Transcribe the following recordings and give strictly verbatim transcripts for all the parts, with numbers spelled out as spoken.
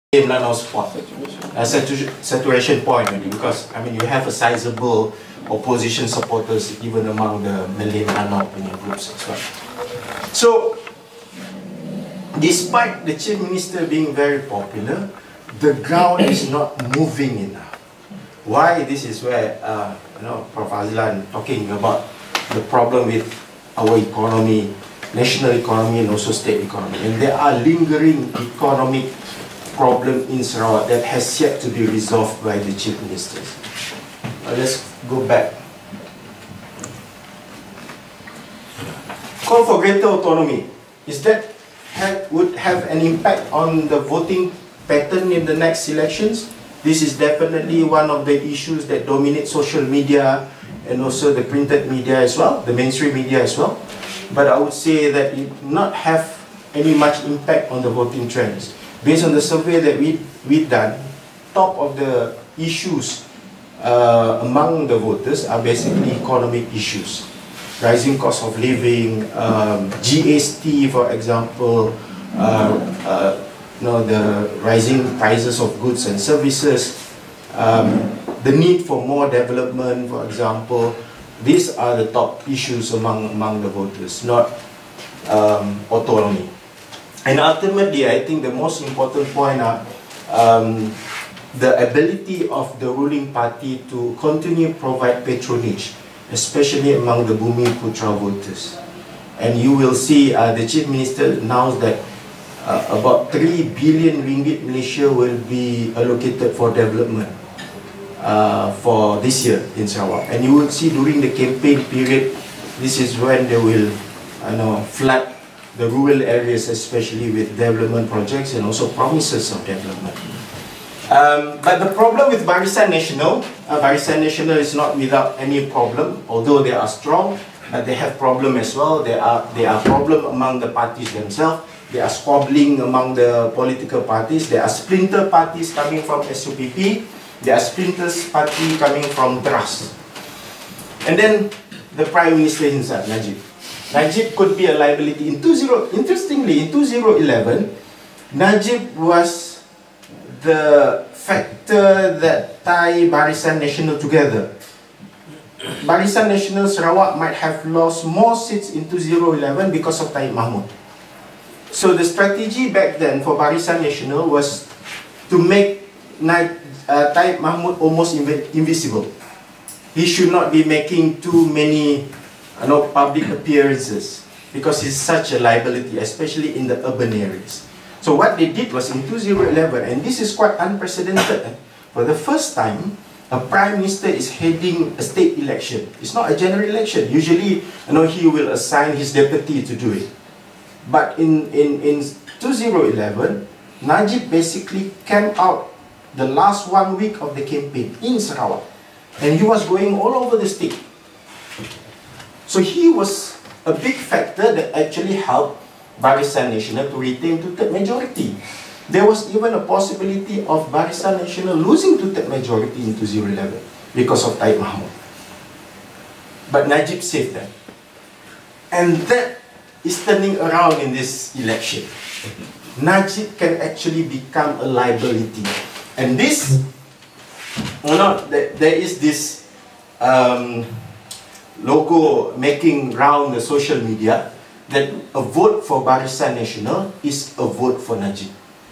Lanao spot, a satu saturation point really, because I mean you have a sizable opposition supporters even among the Malay Lanao opinion groups as well. So, despite the Chief Minister being very popular, the ground is not moving enough. Why? This is where uh, you know Professor Azlan talking about the problem with our economy, national economy and also state economy, and there are lingering economic problem in Sarawak that has yet to be resolved by the Chief Ministers. Uh, let's go back. Call for greater autonomy. Is that have, would have an impact on the voting pattern in the next elections? This is definitely one of the issues that dominate social media and also the printed media as well, the mainstream media as well. But I would say that it not have any much impact on the voting trends. Based on the survey that we, we've done, top of the issues uh, among the voters are basically economic issues. Rising cost of living, um, G S T for example, uh, uh, you know, the rising prices of goods and services, um, the need for more development for example. These are the top issues among, among the voters, not um, autonomy. And ultimately, I think the most important point are um, the ability of the ruling party to continue provide patronage, especially among the Bumi Putra voters. And you will see uh, the Chief Minister announced that uh, about three billion ringgit Malaysia will be allocated for development uh, for this year in Sarawak. And you will see during the campaign period, this is when they will uh, know, flood the rural areas, especially with development projects and also promises of development. Um, but the problem with Barisan Nasional, uh, Barisan Nasional is not without any problem, although they are strong, but they have problem as well. There are, there are problem among the parties themselves. There are squabbling among the political parties. There are splinter parties coming from S U P P. There are splinters party coming from D R A S. And then the Prime Minister himself, Najib. Najib could be a liability. In two thousand, interestingly, in two thousand eleven, Najib was the factor that tie Barisan Nasional together. Barisan Nasional Sarawak might have lost more seats in two thousand eleven because of Taib Mahmud. So the strategy back then for Barisan Nasional was to make uh, Taib Mahmud almost inv invisible. He should not be making too many Uh, no public appearances because he's such a liability, especially in the urban areas. So what they did was in two thousand eleven, and this is quite unprecedented, for the first time, a Prime Minister is heading a state election. It's not a general election. Usually, you know, he will assign his deputy to do it. But in, in, in two thousand eleven, Najib basically came out the last one week of the campaign in Sarawak. And he was going all over the state. So he was a big factor that actually helped Barisan Nasional to retain two-third majority. There was even a possibility of Barisan Nasional losing two-third majority in two thousand eleven because of Taib Mahmud. But Najib saved them. And that is turning around in this election. Najib can actually become a liability. And this, you know, there is this um, logo making round the social media that a vote for Barisan Nasional is a vote for Najib.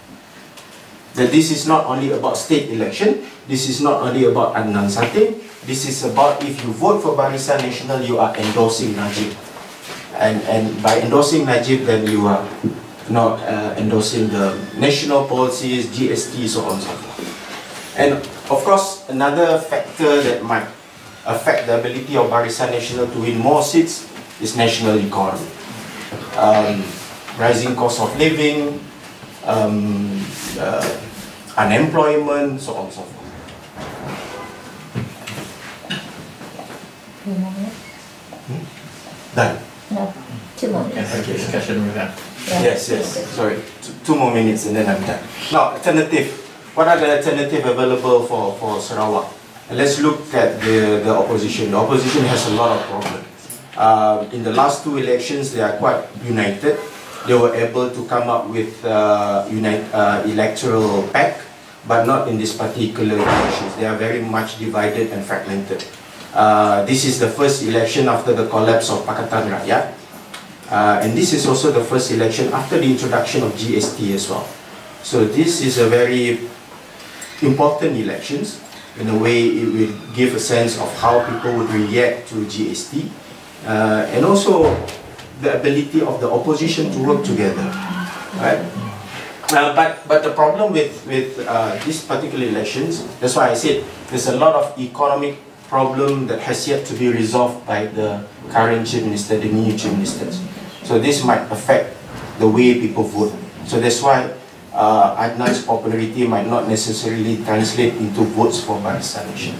That this is not only about state election, this is not only about Adnan Satin, this is about if you vote for Barisan Nasional, you are endorsing Najib. And, and by endorsing Najib, then you are not uh, endorsing the national policies, G S T, so on and so forth. And of course, another factor that might affect the ability of Barisan Nasional to win more seats is national economy. Um, rising cost of living, um, uh, unemployment, so on and so forth. Two more minutes? Hmm? Done? No, two more minutes. Okay, discussion with that. Yeah. Yes, yes, sorry. Two, two more minutes and then I'm done. Now, alternative. What are the alternatives available for, for Sarawak? Let's look at the, the opposition. The opposition has a lot of problems. Uh, in the last two elections, they are quite united. they were able to come up with uh, unite, uh, electoral pact, but not in this particular elections. They are very much divided and fragmented. Uh, this is the first election after the collapse of Pakatan Rakyat. Uh, and this is also the first election after the introduction of G S T as well. So this is a very important elections. In a way, it will give a sense of how people would react to G S T. Uh, and also the ability of the opposition to work together. Right? Uh, but, but the problem with, with uh, these particular elections, that's why I said there's a lot of economic problem that has yet to be resolved by the current Chief Minister, the new Chief Ministers. So this might affect the way people vote. So that's why uh, Adnan's popularity might not necessarily translate into votes for Barisan Nation.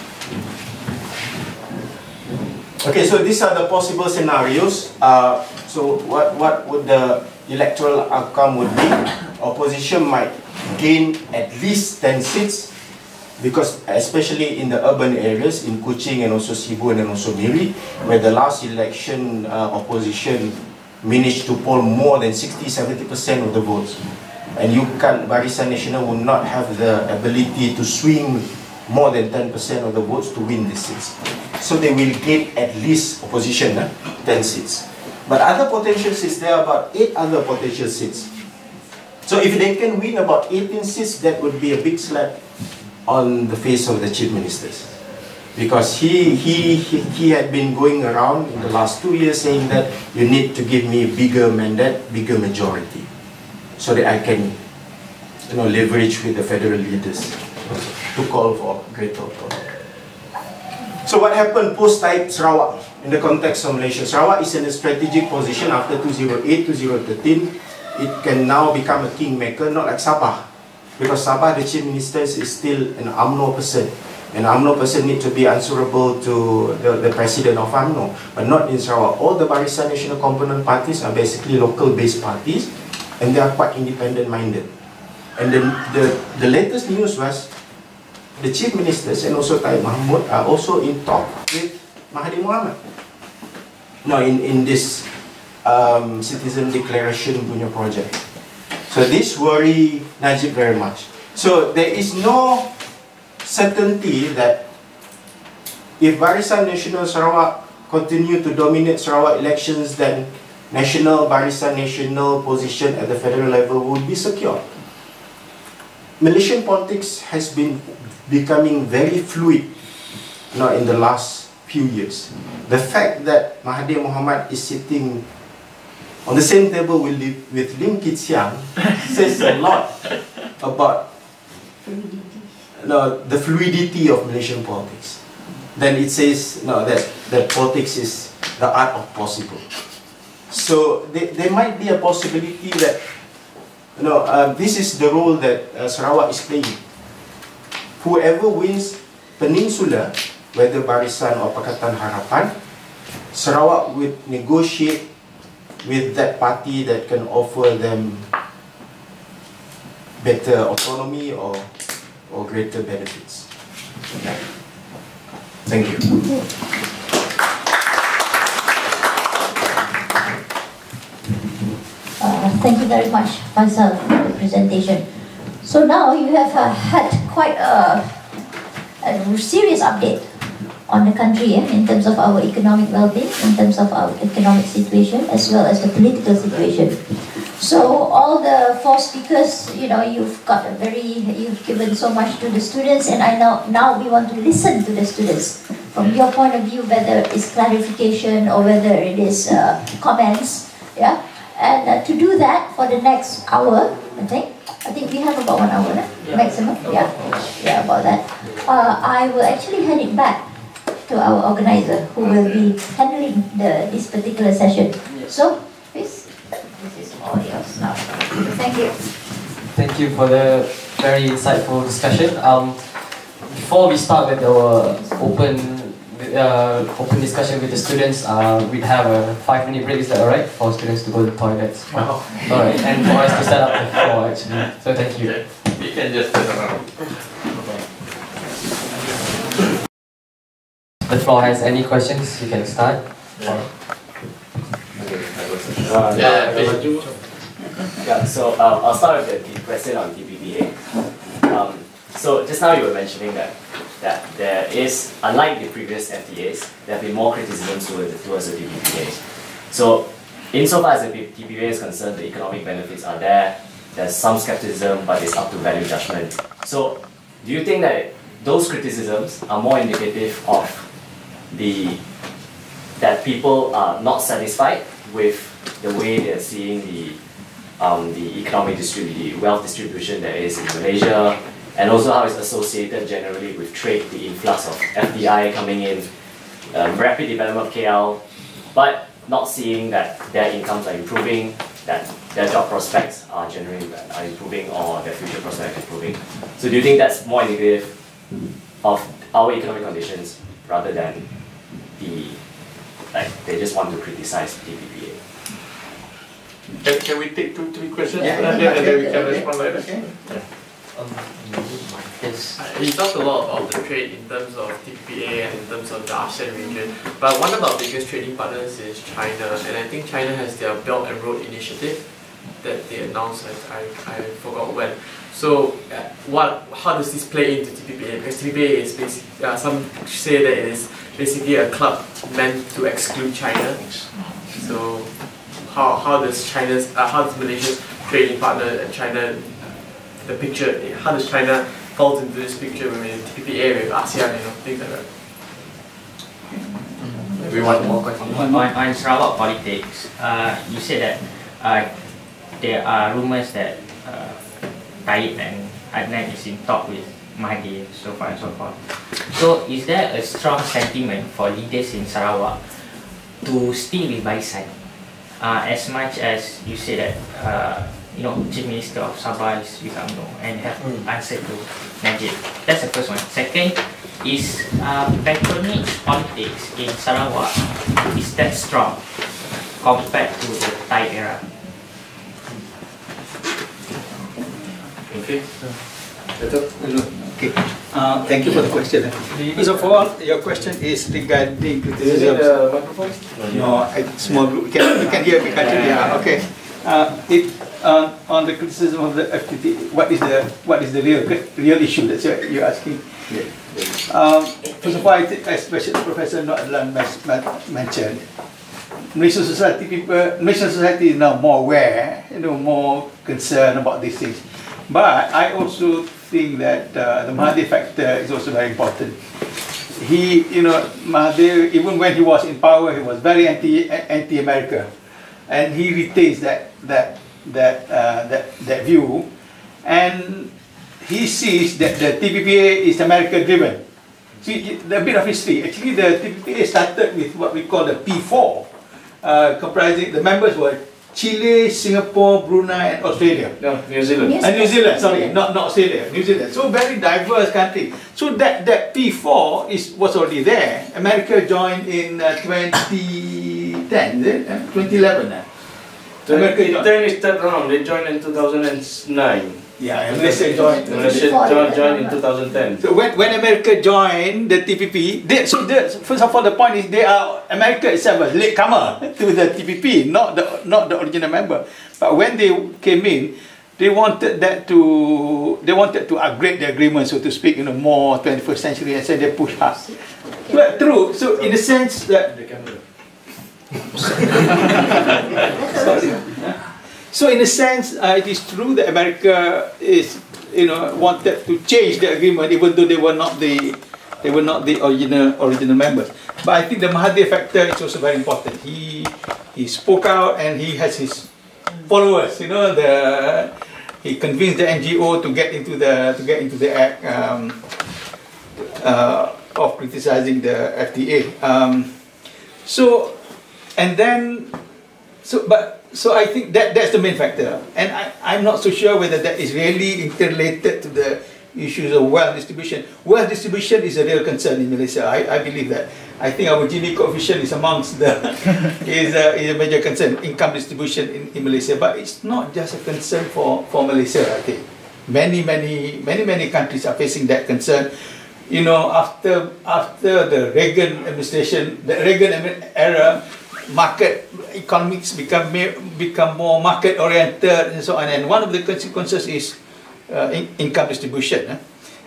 Okay, so these are the possible scenarios. Uh, so what, what would the electoral outcome would be? Opposition might gain at least ten seats, because especially in the urban areas, in Kuching and also Sibu and also Miri, where the last election uh, opposition managed to poll more than sixty to seventy percent of the votes. And you can't, Barisan Nasional will not have the ability to swing more than ten percent of the votes to win these seats. So they will gain at least opposition, uh, ten seats. But other potential seats, there are about eight other potential seats. So if they can win about eighteen seats, that would be a big slap on the face of the Chief Ministers. Because he, he, he, he had been going around in the last two years saying that you need to give me a bigger mandate, bigger majority, so that I can, you know, leverage with the federal leaders to call for greater autonomy. So what happened post-Taib Sarawak in the context of Malaysia? Sarawak is in a strategic position after two thousand eight to two thousand thirteen. It can now become a kingmaker, not like Sabah. Because Sabah, the Chief Minister is still an U M N O person. An U M N O person need to be answerable to the, the President of U M N O. But not in Sarawak. All the Barisan Nasional component parties are basically local-based parties, and they are quite independent-minded. And the, the, the latest news was the Chief Ministers and also Taib Mahmud are also in talk with Mahathir Mohamad. No, in, in this um, citizen declaration punya project. So this worry Najib very much. So there is no certainty that if Barisan Nasional Sarawak continue to dominate Sarawak elections, then national Barisan Nasional position at the federal level would be secure. Malaysian politics has been becoming very fluid, you know, in the last few years. The fact that Mahathir Mohamad is sitting on the same table with, with Lim Kit Siang says a lot about, you know, the fluidity of Malaysian politics. Then it says, no, that, that politics is the art of possible. So there, there might be a possibility that, you know, uh, this is the role that uh, Sarawak is playing. Whoever wins Peninsula, whether Barisan or Pakatan Harapan, Sarawak would negotiate with that party that can offer them better autonomy or, or greater benefits. Okay. Thank you. Uh, thank you very much, Faisal, for the presentation. So now you have uh, had quite a, a serious update on the country, eh, in terms of our economic well-being, in terms of our economic situation, as well as the political situation. So all the four speakers, you know, you've got a very, you've given so much to the students, and I know now we want to listen to the students from your point of view, whether it's clarification or whether it is uh, comments, yeah. And uh, to do that for the next hour, I think, I think we have about one hour, eh? Yeah. Maximum, yeah, yeah, about that. Uh, I will actually hand it back to our organizer, who will be handling the, this particular session. Yes. So, please, this is all yours now. Thank you. Thank you for the very insightful discussion. Um, before we start with our open uh, open discussion with the students, uh, we'd have a five minute break. Is that alright? For students to go to the toilets. Wow. Alright, and for us to set up the floor actually. So thank you. We can just sit around. The floor has any questions, you can start. Yeah. Okay, Uh, Yeah, yeah, yeah, yeah, so um, I'll start with the question on T P P A. Um, so just now you were mentioning that that there is, unlike the previous F T As, there have been more criticisms towards, towards the T P P As. So insofar as the T P P A is concerned, the economic benefits are there, there's some skepticism, but it's up to value judgment. So do you think that those criticisms are more indicative of the that people are not satisfied with the way they're seeing the um, the economic distribution, the wealth distribution that is in Malaysia, and also how it's associated generally with trade, the influx of F D I coming in, um, rapid development of K L, but not seeing that their incomes are improving, that their job prospects are generally are improving, or their future prospects are improving. So do you think that's more indicative of our economic conditions rather than the, like, they just want to criticize T P P A? Can, can we take two, three questions Yeah, and, yeah, then, and then we okay, can okay. respond like that? Okay. Um, yes. Uh, You talked a lot about the trade in terms of T P P A and in terms of the ASEAN region, but one of our biggest trading partners is China, and I think China has their Belt and Road Initiative that they announced, I, I, I forgot when. So uh, what, how does this play into T P P A? Because T P P A is basically, uh, some say that it is basically a club meant to exclude China. So how, how does China's, uh, how does Malaysia's trading partner and China, the picture, how does China fall into this picture with T P P A, with ASEAN, you know, things like that? We want more questions. On, on Sarawak politics, uh, you said that uh, there are rumours that uh, Taib and Adnan is in talk with Mahathir, so far and so forth. So is there a strong sentiment for leaders in Sarawak to still with Barisan? Uh, as much as you say that uh, you know, Chief Minister of Sabah is with UMNO and have mm. answered to Najib. That's the first one. Second is uh, patronage politics in Sarawak is that strong compared to the Thai era. Okay. Okay. Uh, thank you for the question. First of all, your question is regarding criticism. Is it the microphone? No, I, small group. You can, you can hear me, can't you? Yeah. Okay. Uh, it uh, on the criticism of the F T T. What is the what is the real real issue? That's what you're asking. Yeah. Um, first of all, I think, especially Professor Noadlan mentioned, Malaysian society people, Malaysian society is now more aware, you know, more concerned about these things. But I also think that uh, the Mahathir factor is also very important. He, you know, Mahathir, even when he was in power, he was very anti anti-America, and he retains that that that uh, that that view, and he sees that the T P P A is America-driven. See, a bit of history. Actually, the T P P A started with what we call the P four, uh, comprising the members were Chile, Singapore, Brunei, and Australia. No, New Zealand. Yes. And New Zealand, sorry, not, not Australia, New Zealand. So very diverse country. So that, that P four is was already there. America joined in uh, twenty ten, is it? Uh, twenty eleven. Uh. America twenty ten is third round. They joined in two thousand nine. Yeah, and Malaysia joined. Malaysia joined, joined in two thousand ten. So when, when America joined the T P P, they, so the, first of all, the point is they are, America itself was latecomer to the T P P, not the not the original member. But when they came in, they wanted that to they wanted to upgrade the agreement, so to speak, you know, more twenty-first century, and so they push us. But true. So in the sense that. Sorry. So in a sense, uh, it is true that America is, you know, wanted to change the agreement, even though they were not the, they were not the original original members. But I think the Mahathir factor is also very important. He he spoke out and he has his followers. You know, the he convinced the N G O to get into the to get into the act um, uh, of criticizing the F T A. Um, so and then so but. So I think that that's the main factor, and I, I'm not so sure whether that is really interrelated to the issues of wealth distribution. Wealth distribution is a real concern in Malaysia. I, I believe that. I think our Gini coefficient is amongst the is a, is a major concern, income distribution in, in Malaysia. But it's not just a concern for, for Malaysia. I think many many many many countries are facing that concern. You know, after after the Reagan administration, the Reagan era. market economics become become more market oriented and so on. And one of the consequences is uh, in, income distribution. Eh?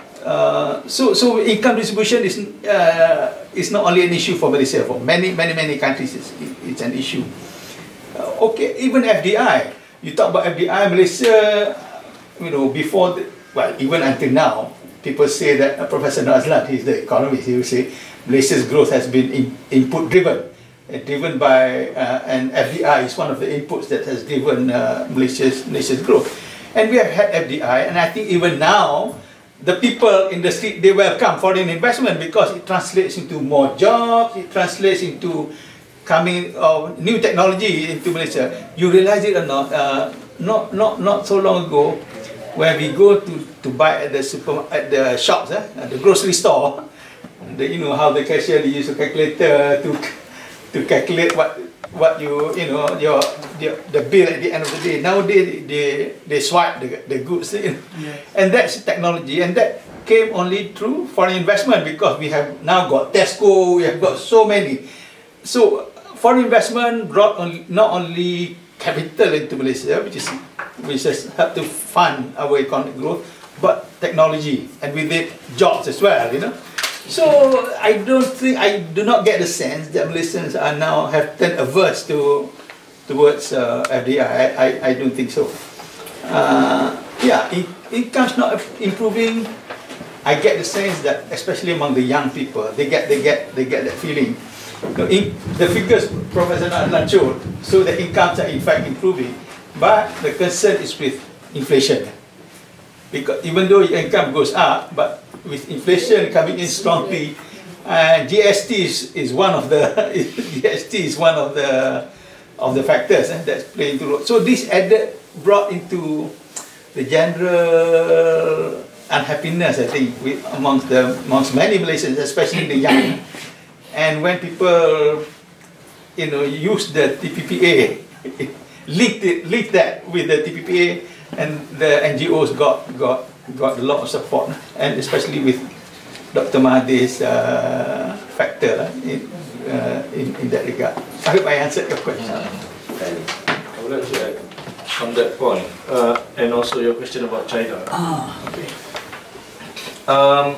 Uh, so so income distribution is uh, is not only an issue for Malaysia. For many many many countries, it's, it's an issue. Uh, okay, even F D I. You talk about F D I, Malaysia. You know, before the, well, even until now, people say that uh, Professor Nazlan, he's the economist. He will say Malaysia's growth has been in, input driven. Driven by uh, and F D I is one of the inputs that has driven uh, Malaysia's Malaysia's growth, and we have had F D I, and I think even now the people in the street, they welcome foreign investment because it translates into more jobs, it translates into coming of uh, new technology into Malaysia. You realize it or not? Uh, not not not so long ago, when we go to to buy at the super at the shops, eh, at the grocery store, the, you know how the cashier they use a calculator to to calculate what what you you know your, your the bill at the end of the day. Nowadays they they swipe the, the goods, you know? Yes. And that's technology, and that came only through foreign investment because we have now got Tesco, we have got so many. So foreign investment brought on, not only capital into Malaysia, which is which has helped to fund our economic growth, but technology, and with it jobs as well, you know. So I don't think, I do not get the sense that Malaysians are now have turned averse to towards uh, F D I. I, I. I don't think so. Uh, yeah, in, income's not improving. I get the sense that, especially among the young people, they get they get they get that feeling. So in, the figures Professor Nazlan showed so that incomes are in fact improving, but the concern is with inflation. Because even though your income goes up, but with inflation coming in strongly, and G S T is, is one of the G S T is one of the of the factors eh, that's playing the role. So this added brought into the general unhappiness, I think, with, amongst the amongst many Malaysians, especially the young. And when people, you know, use the T P P A, linked it, linked that with the T P P A, and the N G Os got got got a lot of support, and especially with Doctor Mahathir's uh, factor uh, in, uh, in in that regard. I hope I answered your question. I would like to add on that point, uh, and also your question about China. Ah, okay. Um,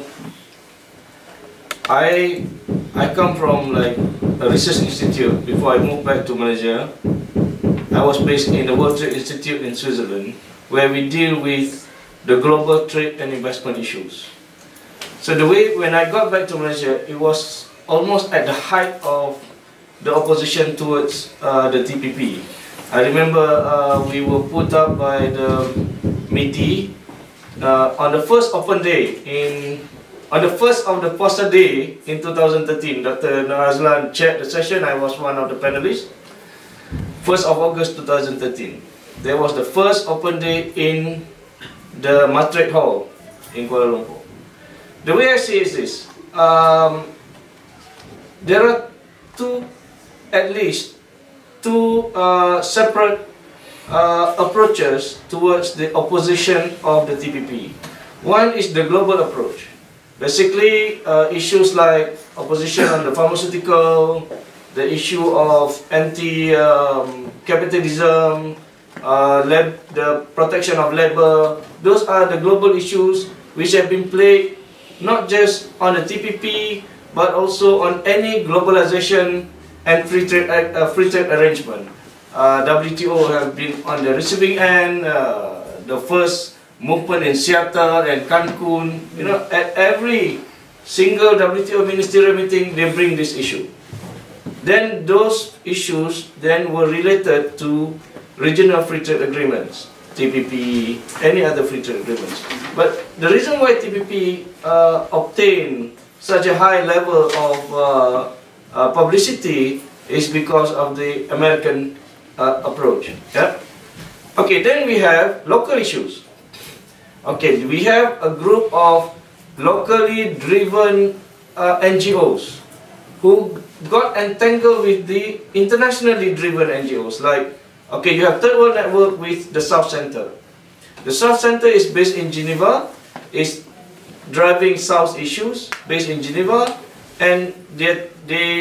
I I come from like a research institute. Before I moved back to Malaysia, I was based in the World Trade Institute in Switzerland, where we deal with the global trade and investment issues. So the way, when I got back to Malaysia, it was almost at the height of the opposition towards uh, the T P P. I remember uh, we were put up by the M I T I uh, on the first open day, in on the first of the poster day in two thousand thirteen. Doctor Nazlan chaired the session, I was one of the panelists. first of August two thousand thirteen. There was the first open day in the Maritime Hall in Kuala Lumpur. The way I see it is this, um, there are two, at least, two uh, separate uh, approaches towards the opposition of the T P P. One is the global approach. Basically, uh, issues like opposition on the pharmaceutical, the issue of anti-capitalism, uh, lab, the protection of labor, those are the global issues which have been played not just on the T P P, but also on any globalization and free trade, uh, free trade arrangement. Uh, W T O have been on the receiving end, uh, the first movement in Seattle and Cancun. You know, at every single W T O ministerial meeting, they bring this issue. Then those issues then were related to regional free trade agreements, T P P, any other free trade agreements. But the reason why T P P uh, obtained such a high level of uh, uh, publicity is because of the American uh, approach. Yeah? Okay, then we have local issues. Okay, we have a group of locally driven uh, N G Os who got entangled with the internationally driven N G Os. Like, okay, you have Third World Network with the South Center. The South Center is based in Geneva, is driving South issues based in Geneva, and they, they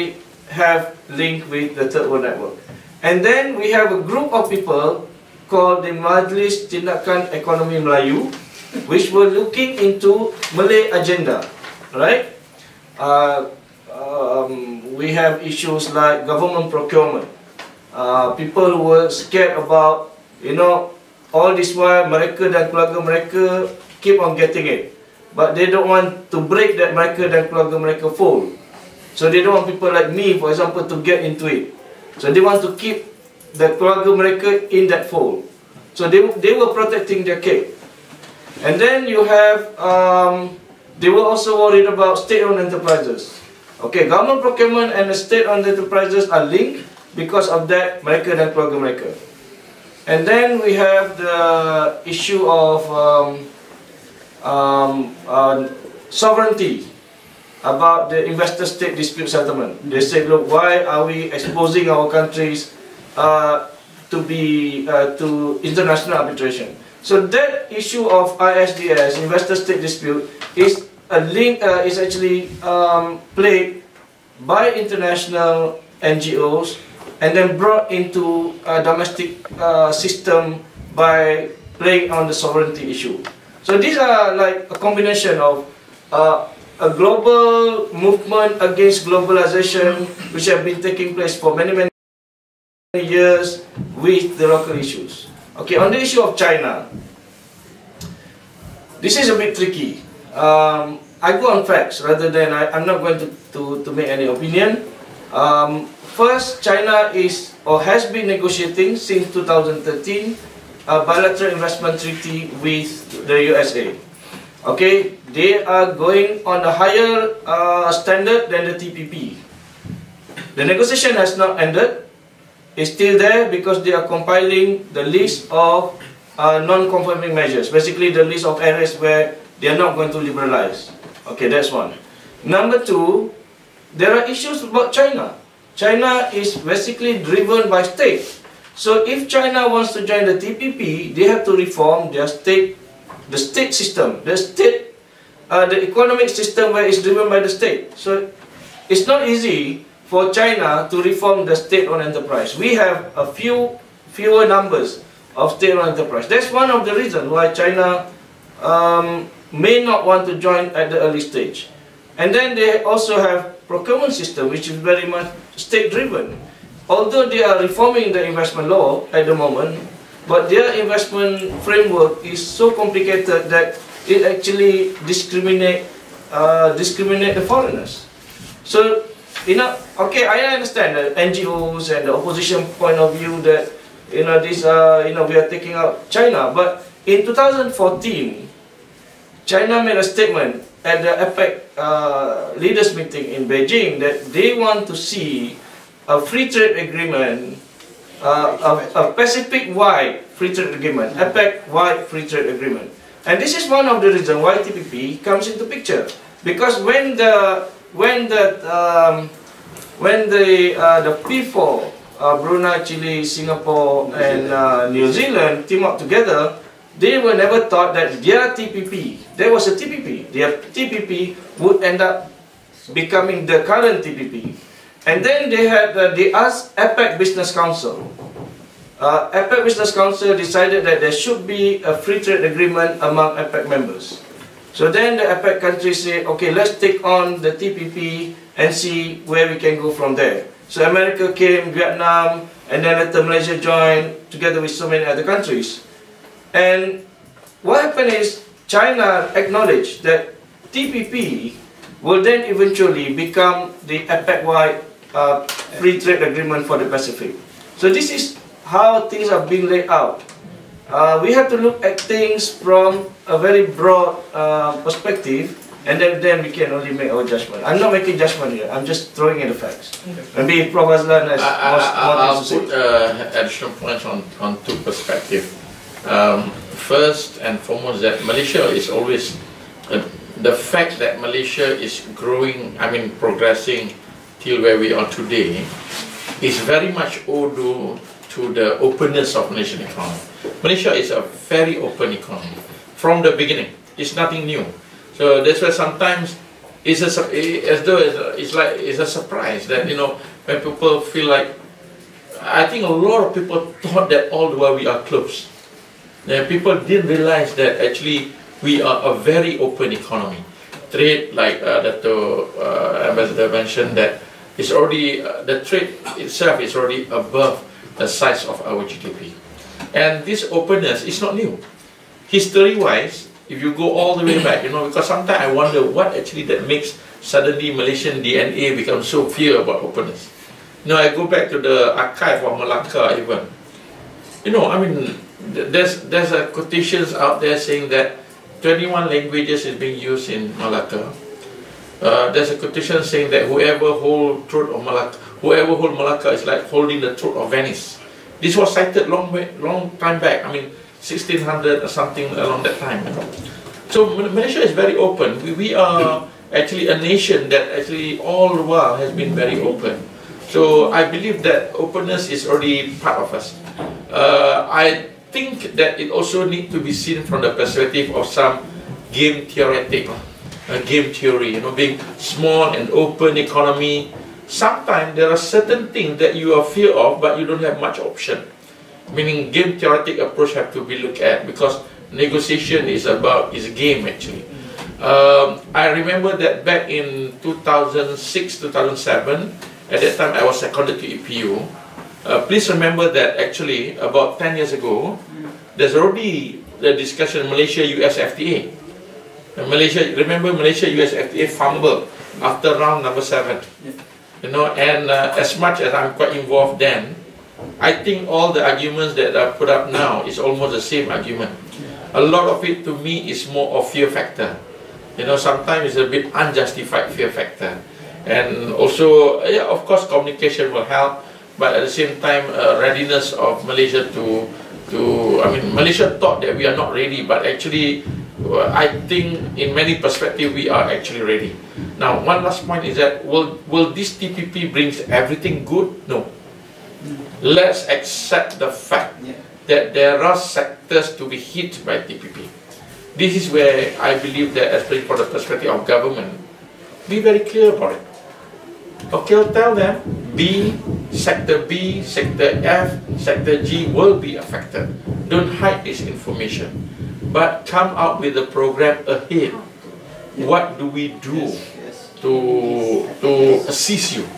have link with the Third World Network. And then we have a group of people called the Majlis Tindakan Ekonomi Melayu, which were looking into Malay agenda, right? Uh, um, we have issues like government procurement. Uh, people were scared about, you know, all this while mereka dan keluarga mereka keep on getting it, but they don't want to break that mereka dan keluarga mereka fold. So they don't want people like me, for example, to get into it. So they want to keep the keluarga mereka in that fold. So they, they were protecting their cake. And then you have, um, they were also worried about state-owned enterprises. Okay, government procurement and the state-owned enterprises are linked because of that mereka dan keluarga mereka. And then we have the issue of um, um, uh, sovereignty, about the investor-state dispute settlement. They said, look, why are we exposing our countries uh, to be uh, to international arbitration? So that issue of I S D S, investor-state dispute, is a link. Uh, is actually um, played by international N G Os and then brought into a domestic uh, system by playing on the sovereignty issue. So these are like a combination of uh, a global movement against globalization, which have been taking place for many, many years with the local issues. Okay, on the issue of China, this is a bit tricky. Um, I go on facts rather than, I, I'm not going to, to, to make any opinion. Um, first, China is or has been negotiating since two thousand thirteen a bilateral investment treaty with the U S A. Okay, they are going on a higher uh, standard than the T P P. The negotiation has not ended. It's still there because they are compiling the list of uh, non-conforming measures. Basically, the list of areas where they are not going to liberalize. Okay, that's one. Number two, there are issues about China. China is basically driven by state. So if China wants to join the T P P, they have to reform their state. The state system, the state, uh, the economic system where it's driven by the state. So it's not easy for China to reform the state-owned enterprise. We have a few fewer numbers of state-owned enterprise. That's one of the reasons why China um, may not want to join at the early stage. And then they also have procurement system, which is very much state-driven. Although they are reforming the investment law at the moment, but their investment framework is so complicated that it actually discriminate uh, discriminate the foreigners. So, you know, okay, I understand the N G Os and the opposition point of view that, you know, this, uh, you know, we are taking out China. But in two thousand fourteen, China made a statement at the APEC uh, leaders meeting in Beijing that they want to see a free trade agreement. Uh, a, a Pacific-wide free trade agreement, APEC-wide free trade agreement, and this is one of the reasons why T P P comes into picture. Because when the when the um, when the uh, the P four, uh, Brunei, Chile, Singapore, and uh, New Zealand team up together, they were never thought that their T P P, there was a T P P, their T P P would end up becoming the current T P P. And then they had uh, they asked APEC Business Council. Uh, APEC Business Council decided that there should be a free trade agreement among APEC members. So then the APEC countries say, okay, let's take on the T P P and see where we can go from there. So America came, Vietnam, and then later Malaysia joined together with so many other countries. And what happened is China acknowledged that T P P will then eventually become the APEC-wide Uh, free trade agreement for the Pacific. So this is how things are being laid out. Uh, we have to look at things from a very broad uh, perspective, and then, then we can only make our judgment. I'm not making judgment here, I'm just throwing in the facts. Maybe Professor Azlan has more, more I'll to say. put uh, additional points on, on two perspectives. Um, first and foremost, that Malaysia is always, uh, the fact that Malaysia is growing, I mean progressing till where we are today, is very much owed to the openness of Malaysian economy. Malaysia is a very open economy from the beginning. It's nothing new. So that's why sometimes it's a, as though it's, a, it's like it's a surprise that, you know, when people feel like, I think a lot of people thought that all the while we are closed. Yeah, people didn't realize that actually we are a very open economy. Trade, like uh, the uh, ambassador mentioned, that it's already uh, the trade itself is already above the size of our G D P, and this openness is not new. History-wise, if you go all the way back, you know, because sometimes I wonder what actually that makes suddenly Malaysian D N A become so fear about openness. You know, I go back to the archive of Malacca even. You know, I mean, there's there's a quotations out there saying that twenty-one languages is being used in Malacca. Uh, there's a quotation saying that whoever hold throat of Malacca, whoever hold Malacca is like holding the throat of Venice. This was cited long way, long time back. I mean, sixteen hundred or something along that time. So Malaysia is very open. We, we are actually a nation that actually all the while has been very open. So I believe that openness is already part of us. Uh, I think that it also needs to be seen from the perspective of some game theoretic, uh, game theory, you know, being small and open economy. Sometimes there are certain things that you are fear of, but you don't have much option. Meaning game theoretic approach have to be looked at, because negotiation is about, is a game actually. Um, I remember that back in two thousand six, two thousand seven, at that time I was seconded to E P U. Uh, please remember that actually about ten years ago, there's already the discussion Malaysia U S F T A. And Malaysia, remember Malaysia U S F T A fumbled after round number seven. You know, and uh, as much as I'm quite involved then, I think all the arguments that are put up now is almost the same argument. A lot of it to me is more of fear factor. You know, sometimes it's a bit unjustified fear factor. And also, yeah, of course, communication will help, but at the same time, uh, readiness of Malaysia to, to, I mean, Malaysia thought that we are not ready, but actually, uh, I think in many perspectives, we are actually ready. Now, one last point is that, will, will this T P P brings everything good? No. Let's accept the fact that there are sectors to be hit by T P P. This is where I believe that, especially from the perspective of government, be very clear about it. Okay, I'll tell them B, sector B, sector F, sector G will be affected. Don't hide this information, but come out with a program ahead. What do we do to to assist you?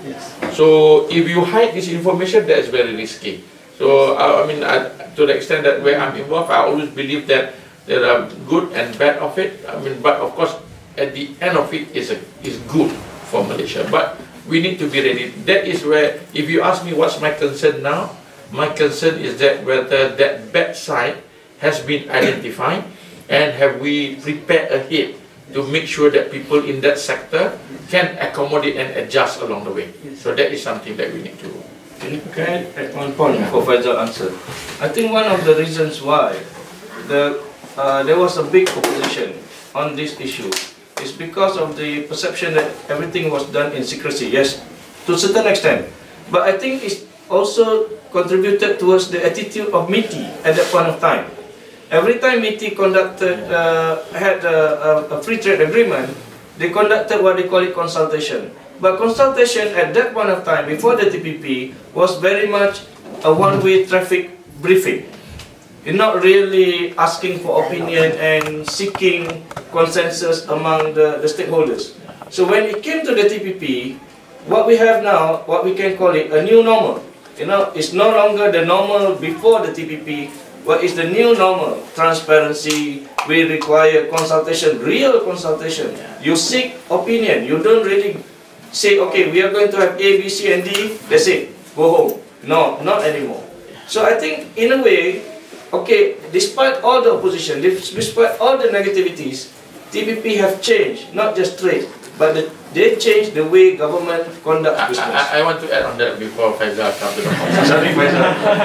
So if you hide this information, that is very risky. So I mean, I, to the extent that where I'm involved, I always believe that there are good and bad of it. I mean, but of course, at the end of it is a, is good for Malaysia. But we need to be ready. That is where, if you ask me what's my concern now, my concern is that whether that bad side has been identified and have we prepared ahead to make sure that people in that sector can accommodate and adjust along the way. So that is something that we need to. Can I add one point before Faisal answer? I think one of the reasons why the uh, there was a big opposition on this issue is because of the perception that everything was done in secrecy. Yes, to a certain extent. But I think it's also contributed towards the attitude of M I T I at that point of time. Every time M I T I conducted, uh, had a, a, a free trade agreement, they conducted what they call it consultation. But consultation at that point of time, before the T P P, was very much a one-way traffic briefing. You're not really asking for opinion and seeking consensus among the, the stakeholders. So when it came to the T P P, what we have now, what we can call it a new normal. You know, it's no longer the normal before the T P P. What is the new normal? Transparency. We require consultation, real consultation. You seek opinion. You don't really say, okay, we are going to have A, B, C, and D. That's it. Go home. No, not anymore. So I think, in a way, okay, despite all the opposition, despite all the negativities, T P P have changed, not just trade, but the, they changed the way government conducts business. I, I, I want to add on that before Faisal comes to the point. Sorry, Faisal.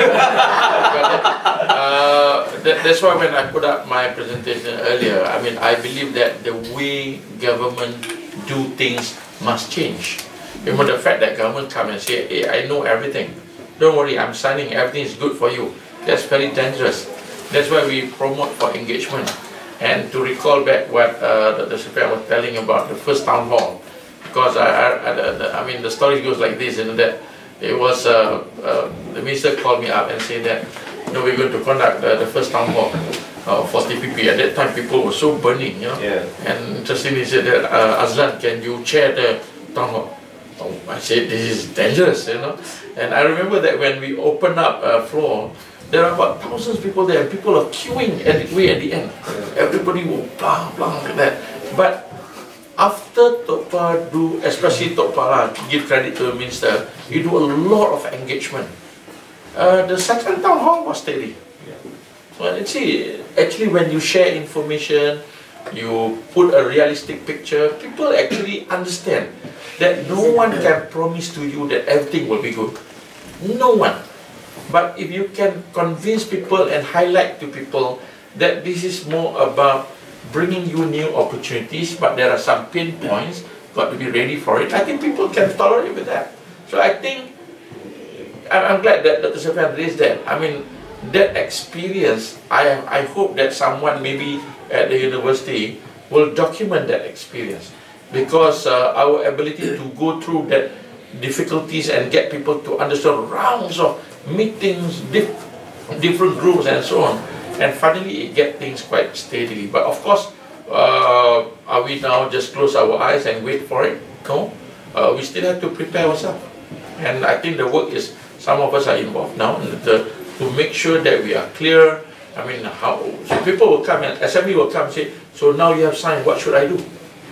uh, that, that's why when I put up my presentation earlier, I mean, I believe that the way government do things must change. You know, the fact that government come and say, hey, I know everything. Don't worry, I'm signing, everything is good for you. That's very dangerous. That's why we promote for engagement. And to recall back what uh, the, the Sufyan was telling about the first town hall, because I, I, I, I mean the story goes like this, you know, that it was uh, uh, the minister called me up and said that, you know, we're going to conduct uh, the first town hall uh, for T P P. At that time, people were so burning, you know. Yeah. And interestingly, he said that, uh, Azlan, can you chair the town hall? Oh, I said, this is dangerous, you know. And I remember that when we opened up a uh, floor, there are about thousands of people there, and people are queuing at the, way at the end. Yeah. Everybody will blah, blah, like that. But after Tokpa do, especially Tokpa, give credit to the minister, he do a lot of engagement. Uh, the second town hall was steady. Yeah. Well, you see, actually when you share information, you put a realistic picture, people actually understand that no one can promise to you that everything will be good. No one. But if you can convince people and highlight to people that this is more about bringing you new opportunities, but there are some pain points, got to be ready for it, I think people can tolerate with that. So I think, I'm glad that Doctor Safan raised that. I mean, that experience, I, I hope that someone maybe at the university will document that experience, because uh, our ability to go through that difficulties and get people to understand rounds of meetings, diff different groups and so on, and finally it get things quite steadily. But of course, uh, are we now just close our eyes and wait for it? No, uh, we still have to prepare ourselves, and I think the work is, some of us are involved now to, to make sure that we are clear. I mean, how so people will come and S M E will come and say, so now you have signed, what should I do?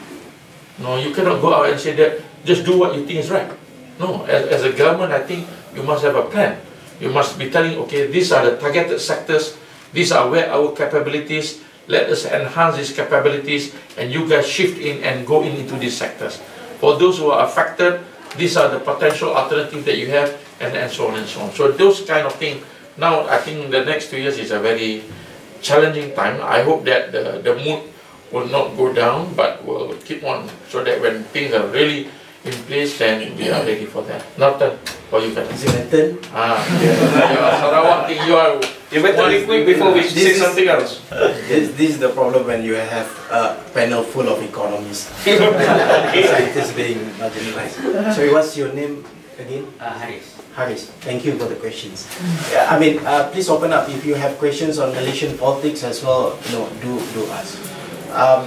No, you cannot go out and say that just do what you think is right. No, as, as a government, I think you must have a plan. You must be telling, okay, these are the targeted sectors, these are where our capabilities, let us enhance these capabilities, and you guys shift in and go in into these sectors. For those who are affected, these are the potential alternatives that you have, and, and so on and so on. So those kind of things, now I think the next two years is a very challenging time. I hope that the, the mood will not go down, but will keep on, so that when things are really in place, then we are ready for that. Nathan, for you guys. Is it my turn? Ah, yeah. Sarawak thing, you are. You better be quick before we say something else. This, this is the problem when you have a panel full of economists. Scientists being marginalized. Sorry, what's your name again? Uh, Haris. Haris, thank you for the questions. Yeah, I mean, uh, please open up if you have questions on Malaysian politics as well. No, do do ask. Um,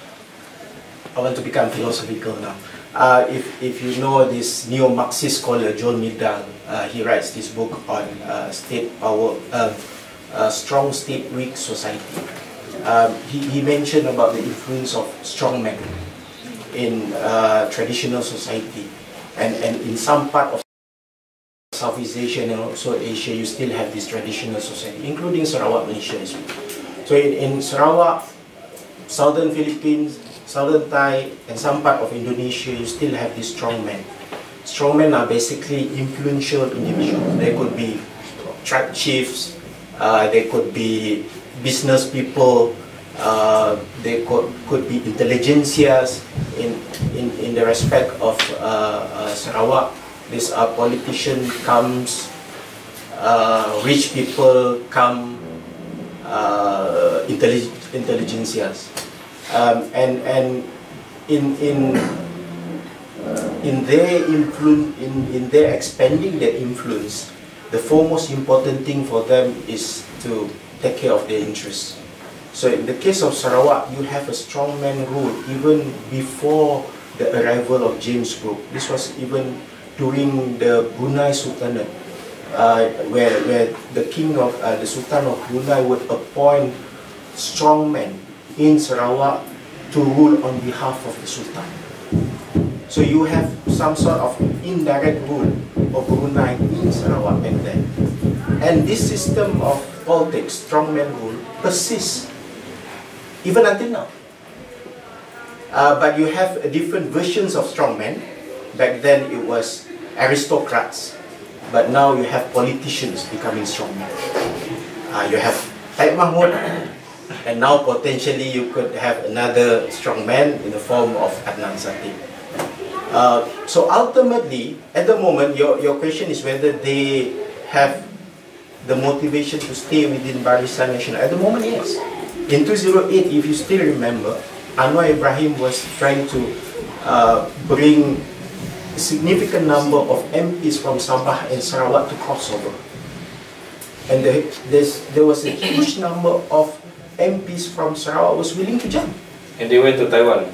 I want to become philosophical now. Uh, if, if you know this neo-Marxist scholar, John Nidal, uh, he writes this book on uh, state power, uh, uh, strong state, weak society. Um, he, he mentioned about the influence of strongmen in uh, traditional society. And, and in some part of Southeast Asia and also Asia, you still have this traditional society, including Sarawak, Malaysia as well. So in, in Sarawak, southern Philippines, southern Thai, and some part of Indonesia, you still have these strongmen. Strongmen are basically influential individuals. They could be tribe chiefs, uh, they could be business people, uh, they could, could be intelligentsias in, in, in the respect of uh, uh, Sarawak. These are politicians comes, uh, rich people come, uh, intellig intelligentsias. Um, and and in in uh, in their influence, in in their expanding their influence, the foremost important thing for them is to take care of their interests. So in the case of Sarawak, you have a strongman rule even before the arrival of James Brooke. This was even during the Brunei Sultanate, uh, where where the king of uh, the Sultan of Brunei would appoint strongmen in Sarawak to rule on behalf of the Sultan. So you have some sort of indirect rule of Brunei in Sarawak back then. And this system of politics, strongman rule, persists even until now. Uh, but you have uh, different versions of strongmen. Back then it was aristocrats, but now you have politicians becoming strongmen. Uh, you have Taib Mahmud, and now potentially you could have another strong man in the form of Adnan Sati. Uh, so ultimately, at the moment, your, your question is whether they have the motivation to stay within Barisan Nasional. At the moment, yes. In two thousand eight, if you still remember, Anwar Ibrahim was trying to uh, bring a significant number of M Ps from Sabah and Sarawak to cross over. And there, there was a huge number of M Ps from Sarawak was willing to jump. And they went to Taiwan.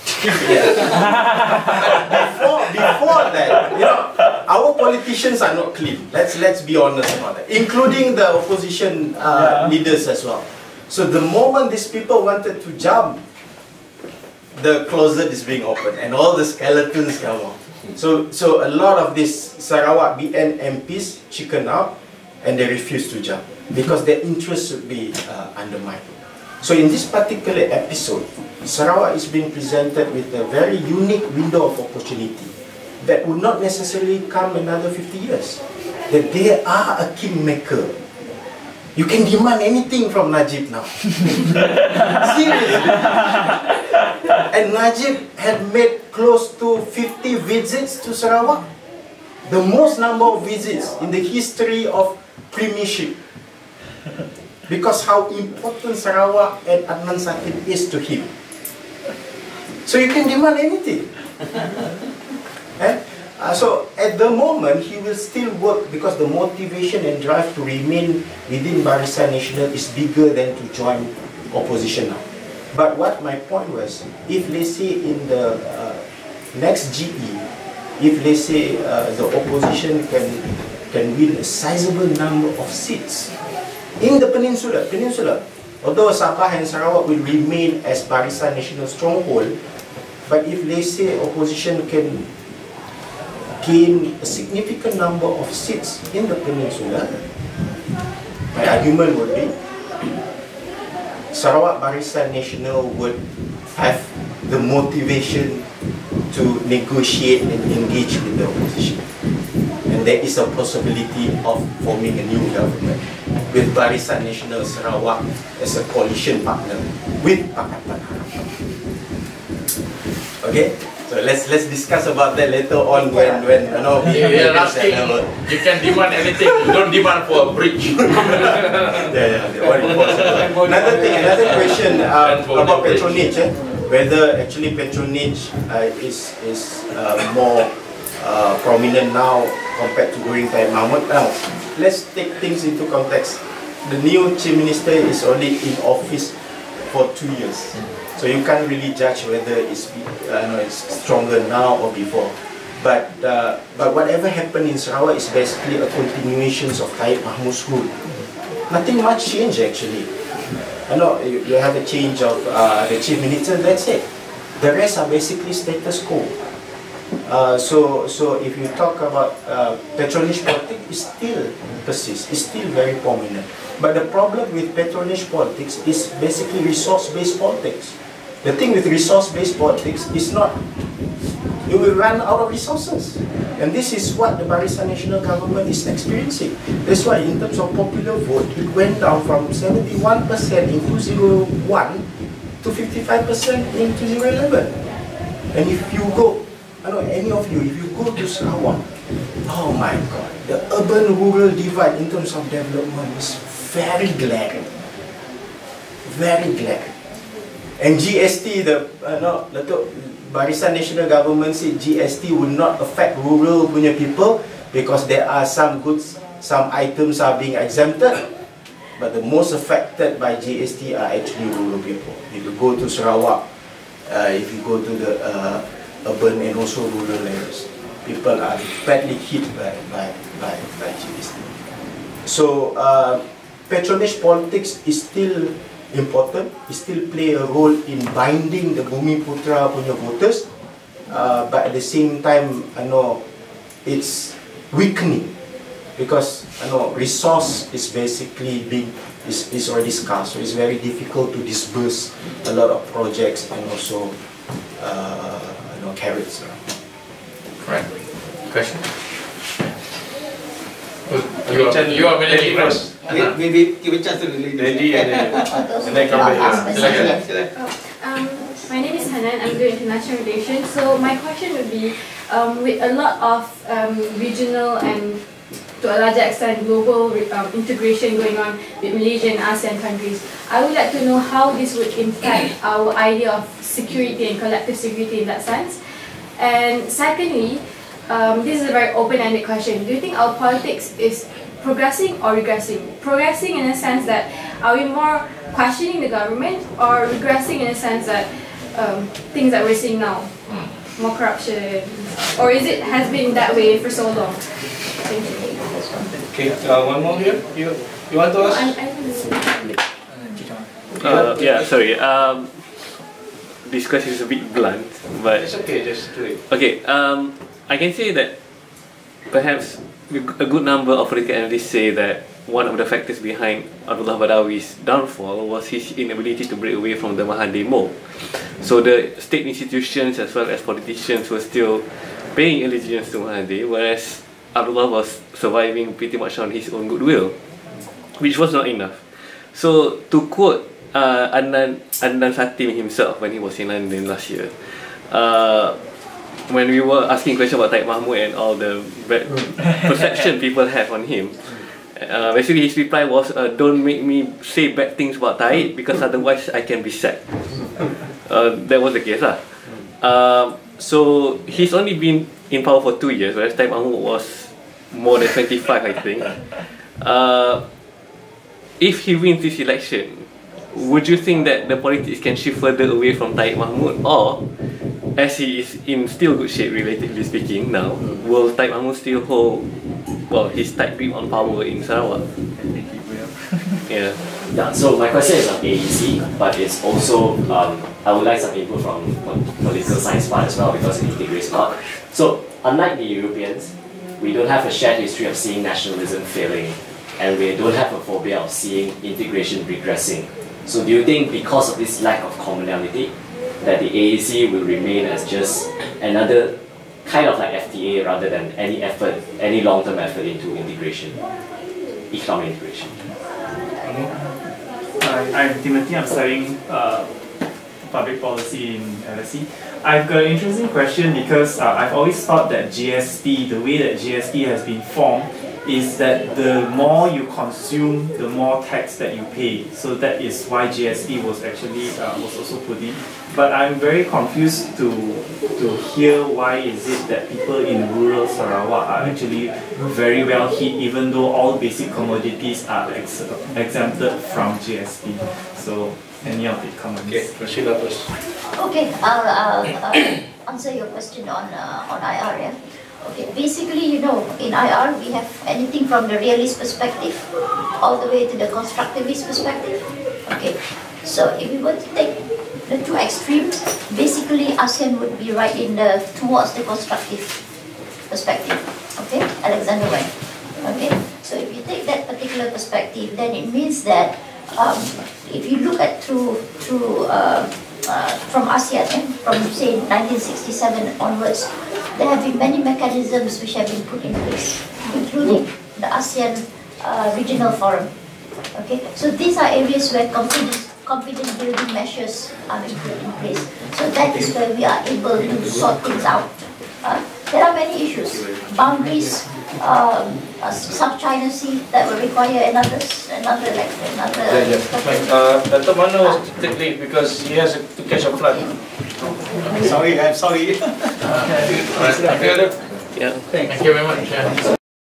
before, before that, you know, our politicians are not clean. Let's let's be honest about that, including the opposition uh, yeah. leaders as well. So the moment these people wanted to jump, the closet is being opened and all the skeletons come out. So so a lot of these Sarawak B N M Ps chicken out and they refuse to jump because their interests would be uh, undermined. So in this particular episode, Sarawak is being presented with a very unique window of opportunity that would not necessarily come another fifty years. That they are a kingmaker. You can demand anything from Najib now. Seriously. And Najib had made close to fifty visits to Sarawak. The most number of visits in the history of premiership. Because how important Sarawak and Adnan Sakin is to him. So you can demand anything. eh? uh, so at the moment, he will still work because the motivation and drive to remain within Barisan Nasional is bigger than to join opposition now. But what my point was, if let's say in the uh, next G E, if let's say uh, the opposition can, can win a sizable number of seats, in the peninsula, peninsula, although Sabah and Sarawak will remain as Barisan Nasional stronghold, but if let's say opposition can gain a significant number of seats in the peninsula, my argument would be Sarawak Barisan Nasional would have the motivation to negotiate and engage with the opposition. And there is a possibility of forming a new government with Barisan Nasional Sarawak as a coalition partner with Pakatan Harapan. Okay, so let's let's discuss about that later on when when you know you are asking. You can demand anything. You don't demand for a bridge. yeah, yeah. What impossible. Another thing, another question uh, about patronage. Eh? Whether actually patronage uh, is is uh, more uh, prominent now compared to during time Mahmud. Now, let's take things into context. The new Chief Minister is only in office for two years. So you can't really judge whether it's, uh, no, it's stronger now or before. But uh, but whatever happened in Sarawak is basically a continuation of Taib Mahmud's rule. Nothing much changed actually. I know you, you have a change of uh, the Chief Minister, that's it. The rest are basically status quo. Uh, so, so if you talk about uh, patronage politics, it still persists, it's still very prominent. But the problem with patronage politics is basically resource-based politics. The thing with resource-based politics is not, you will run out of resources. And this is what the Barisan Nasional government is experiencing. That's why in terms of popular vote, it went down from seventy-one percent in two thousand one to fifty-five percent in two thousand eleven. And if you go, I don't know, any of you, if you go to Sarawak, oh my God, the urban-rural divide in terms of development is very glaring. Very glaring. And G S T, the uh, no, the Barisan Nasional government said G S T will not affect rural punya people because there are some goods, some items are being exempted. But the most affected by G S T are actually rural people. If you go to Sarawak, uh, if you go to the uh, urban and also rural areas, people are badly hit by, by, by, by G S T. So, uh, patronage politics is still important, it still play a role in binding the Bumi Putra punya voters, uh, but at the same time, I know it's weakening because I know resource is basically being is, is already scarce, so it's very difficult to disburse a lot of projects and also uh, you know carrots. Right. Question. You are, you are very first. Maybe give a chance to the lady. Lady and then, and then come back. Um, my name is Hanan. I'm doing international relations. So my question would be, um, with a lot of um, regional and to a larger extent global um, integration going on with Malaysia and ASEAN countries, I would like to know how this would impact our idea of security and collective security in that sense. And secondly, um, this is a very open-ended question. Do you think our politics is progressing or regressing? Progressing in a sense that are we more questioning the government, or regressing in a sense that um, things that we're seeing now, more corruption, or is it has been that way for so long? Thank you. Okay, uh, one more here. You you want to ask? I, I Uh, yeah, sorry. Um, this question is a bit blunt, but It's okay, just do it. okay. Um, I can say that perhaps a good number of political analysts say that one of the factors behind Abdullah Badawi's downfall was his inability to break away from the Mahathir mold. So the state institutions as well as politicians were still paying allegiance to Mahathir, whereas Abdullah was surviving pretty much on his own goodwill, which was not enough. So to quote uh, Adnan, Adnan Satim himself when he was in London last year, uh, when we were asking questions about Taib Mahmud and all the bad perception people have on him, uh, basically his reply was, uh, don't make me say bad things about Taib because otherwise I can be sacked. Uh, that was the case. Uh. Uh, so he's only been in power for two years, whereas Taib Mahmud was more than twenty-five, I think. Uh, if he wins this election, would you think that the politics can shift further away from Taib Mahmud, or as he is in still good shape, relatively speaking, now, will Taib Mahmud still hold, well, his tight grip on power in Sarawak? Yeah. Yeah, so my question is on A E C, but it's also, um, I would like some input from political science part as well, because it integrates a lot. So, unlike the Europeans, we don't have a shared history of seeing nationalism failing, and we don't have a phobia of seeing integration regressing. So do you think because of this lack of commonality, that the A E C will remain as just another kind of like F T A rather than any effort, any long-term effort into integration, economic integration? Hi, I'm Timothy. I'm studying uh, public policy in L S E. I've got an interesting question because uh, I've always thought that G S T, the way that G S T has been formed, is that the more you consume, the more tax that you pay. So that is why G S T was actually uh, was also put in. But I'm very confused to to hear why is it that people in rural Sarawak are actually very well hit, even though all basic commodities are ex exempted from G S T. So any of the comments? Okay, Rashida first. Okay, I'll, I'll uh, answer your question on uh, on I R. Yeah? Okay, basically, you know, in I R we have anything from the realist perspective all the way to the constructivist perspective. Okay, so if we were to take the two extremes, basically ASEAN would be right in the towards the constructive perspective. Okay, Alexander Wang. Okay, so if you take that particular perspective, then it means that um, if you look at through through uh, uh, from ASEAN, eh, from say nineteen sixty-seven onwards, there have been many mechanisms which have been put in place, including the ASEAN uh, Regional Forum. Okay, so these are areas where confidence, confidence building measures are being put in place. So that is where we are able to sort things out. Uh, there are many issues, boundaries, um, uh, South China Sea that will require another, another like another. Yeah, yeah. Uh, Dato' Mano was to take lead because he has to catch a flight. Sorry, I'm sorry. Yeah. Thank you very much. Yeah.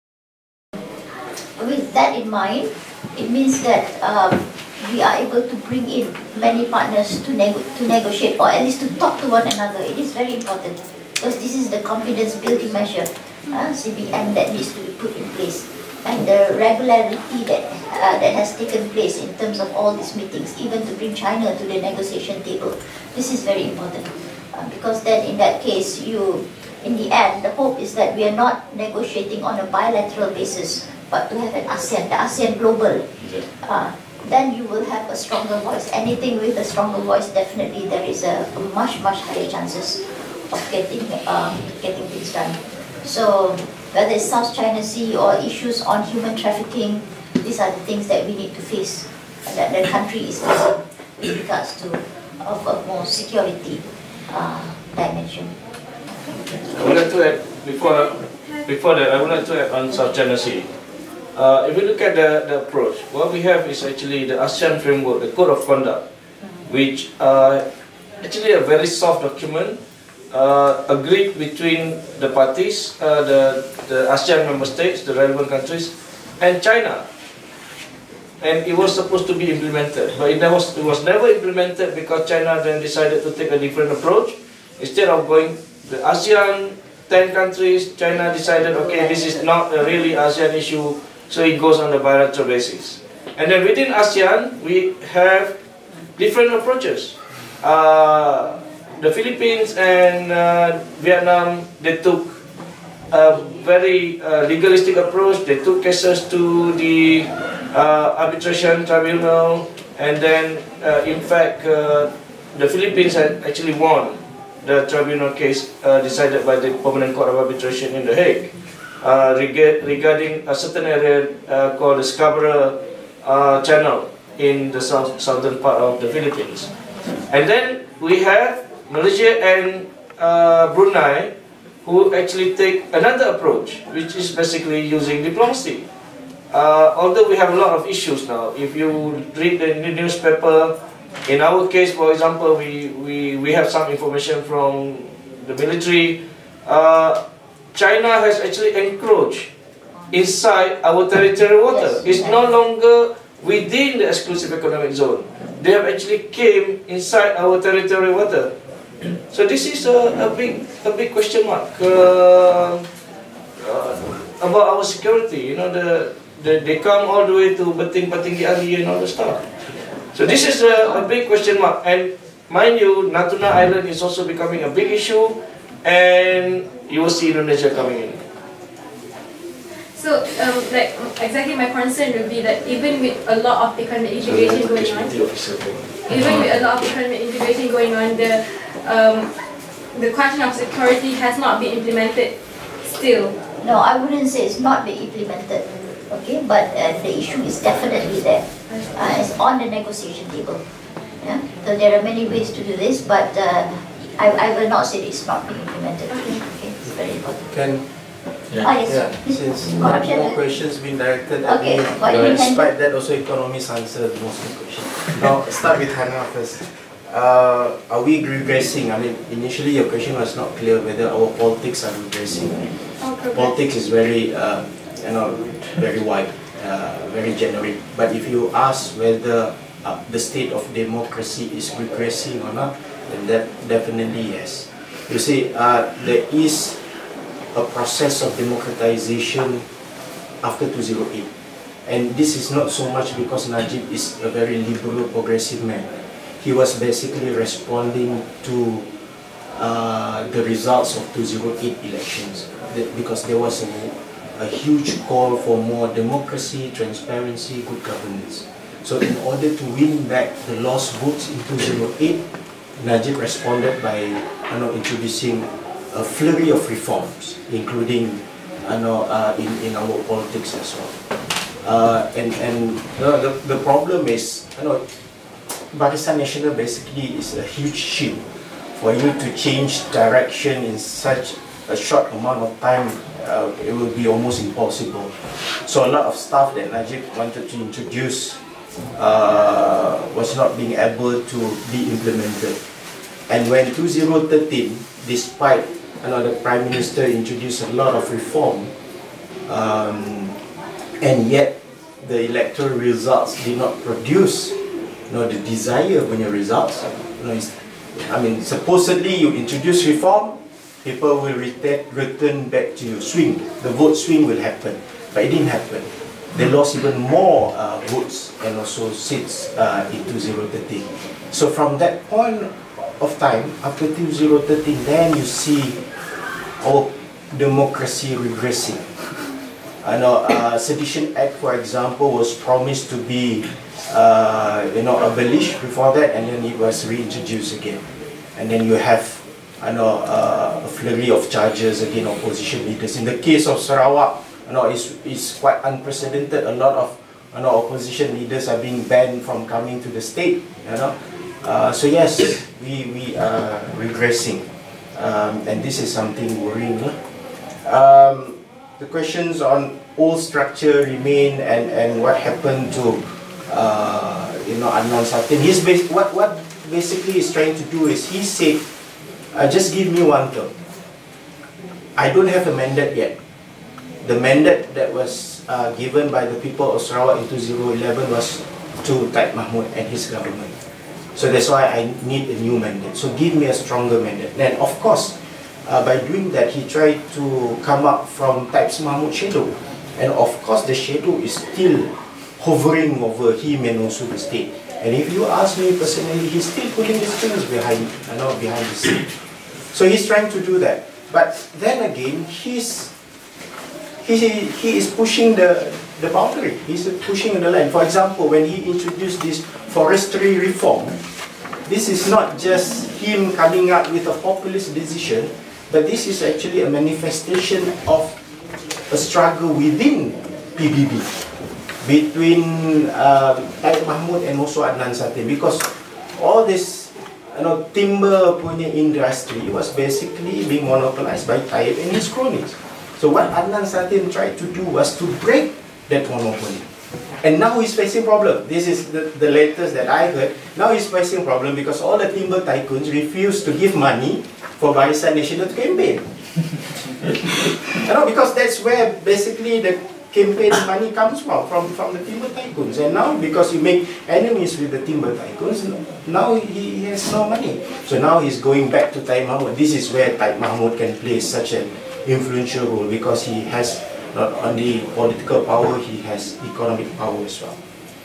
With that in mind, it means that um, we are able to bring in many partners to, nego to negotiate, or at least to talk to one another. It is very important because this is the confidence building measure, uh, C B M, that needs to be put in place. And the regularity that, uh, that has taken place in terms of all these meetings, even to bring China to the negotiation table, this is very important. Uh, because then in that case, you, in the end, the hope is that we are not negotiating on a bilateral basis, but to have an ASEAN, the ASEAN Global. Uh, then you will have a stronger voice. Anything with a stronger voice, definitely there is a, a much, much higher chances of getting, um, getting things done. So whether it's South China Sea or issues on human trafficking, these are the things that we need to face, and that the country is facing with regards to of a more security uh, dimension. I would like to add, before, before that, I would like to add on South China Sea. Uh, if we look at the, the approach, what we have is actually the ASEAN framework, the Code of Conduct, which uh, actually a very soft document, uh, agreed between the parties, uh, the, the ASEAN member states, the relevant countries, and China. And it was supposed to be implemented, but it was, it was never implemented because China then decided to take a different approach. Instead of going the ASEAN ten countries, China decided, okay, this is not a really ASEAN issue, so it goes on a bilateral basis. And then within ASEAN, we have different approaches. Uh, the Philippines and uh, Vietnam, they took a very uh, legalistic approach. They took cases to the uh, arbitration tribunal, and then uh, in fact uh, the Philippines had actually won the tribunal case uh, decided by the Permanent Court of Arbitration in The Hague uh, reg regarding a certain area uh, called the Scarborough uh, Channel in the south southern part of the Philippines. And then we have Malaysia and uh, Brunei, who actually take another approach, which is basically using diplomacy. Uh, although we have a lot of issues now, if you read the newspaper, in our case, for example, we, we, we have some information from the military. Uh, China has actually encroached inside our territorial water. It's no longer within the exclusive economic zone. They have actually came inside our territorial water. So this is a, a big a big question mark uh, uh, about our security. You know, the, the they come all the way to Beting Patinggi Ali and all the stuff. So this is a, a big question mark. And mind you, Natuna Island is also becoming a big issue, and you will see Indonesia coming in. So, um, like exactly my concern would be that even with a lot of economic integration going on, even with a lot of economic integration going on, the um, the question of security has not been implemented still. No, I wouldn't say it's not being implemented. Okay, but uh, the issue is definitely there. Uh, it's on the negotiation table. Yeah, so there are many ways to do this, but uh, I I will not say it's not being implemented. Okay, okay, it's very important. Can Yeah. Ah, yes. Yeah, since more questions being directed at okay. me, uh, despite that also economists answer most of the questions. Now, start with Hannah first. Uh, are we regressing? I mean, initially your question was not clear whether our politics are regressing. Okay. Politics is very, uh, you know, very wide, uh, very generic. But if you ask whether uh, the state of democracy is regressing or not, then that definitely yes. You see, uh, there is a process of democratization after two thousand eight. And this is not so much because Najib is a very liberal, progressive man. He was basically responding to uh, the results of two thousand eight elections, because there was a, a huge call for more democracy, transparency, good governance. So in order to win back the lost votes in two thousand eight, Najib responded by you know, introducing a flurry of reforms, including you know, uh, in, in our politics as well. Uh, and and you know, the, the problem is, you know, Barisan Nasional basically is a huge ship. For you to change direction in such a short amount of time, uh, it will be almost impossible. So a lot of stuff that Najib wanted to introduce uh, was not being able to be implemented. And when two thousand thirteen, despite you know, the Prime Minister introduced a lot of reform, um, and yet the electoral results did not produce you know, the desired results. You know, I mean, supposedly you introduce reform, people will return, return back to you, swing, the vote swing will happen, but it didn't happen. They lost even more uh, votes and also seats uh, in two thousand thirteen. So from that point of time, after two thousand thirteen, then you see our democracy regressing. I know uh, Sedition Act, for example, was promised to be uh, you know, abolished before that, and then it was reintroduced again. And then you have I know, uh, a flurry of charges against opposition leaders. In the case of Sarawak, you know, it's, it's quite unprecedented. A lot of you know, opposition leaders are being banned from coming to the state. You know, uh, so yes, we we are regressing, um, and this is something worrying. Um, the questions on old structure remain, and and what happened to uh, you know Adnan Satin. He's bas what what basically he's trying to do is he said Uh, just give me one term. I don't have a mandate yet. The mandate that was uh, given by the people of Sarawak in two thousand eleven was to Taib Mahmud and his government. So that's why I need a new mandate. So give me a stronger mandate. And of course, uh, by doing that, he tried to come up from Taib Mahmud's shadow. And of course, the shadow is still hovering over him and also the state. And if you ask me personally, he's still pulling his strings behind, you know, behind the scene. So he's trying to do that. But then again, he's he he is pushing the the boundary. He's pushing the line. For example, when he introduced this forestry reform, this is not just him coming up with a populist decision, but this is actually a manifestation of a struggle within P B B. Between um, Taib Mahmud and also Adnan Satin, because all this, you know, timber punya industry was basically being monopolized by Taib and his cronies. So what Adnan Satin tried to do was to break that monopoly. And now he's facing problem. This is the, the latest that I heard. Now he's facing problem because all the timber tycoons refuse to give money for Barisan Nasional to campaign. You know, because that's where basically the campaign money comes from, from, from the timber tycoons. And now, because you make enemies with the timber tycoons, now he has no money. So now he's going back to Taib Mahmud. This is where Taib Mahmud can play such an influential role, because he has not only political power, he has economic power as well.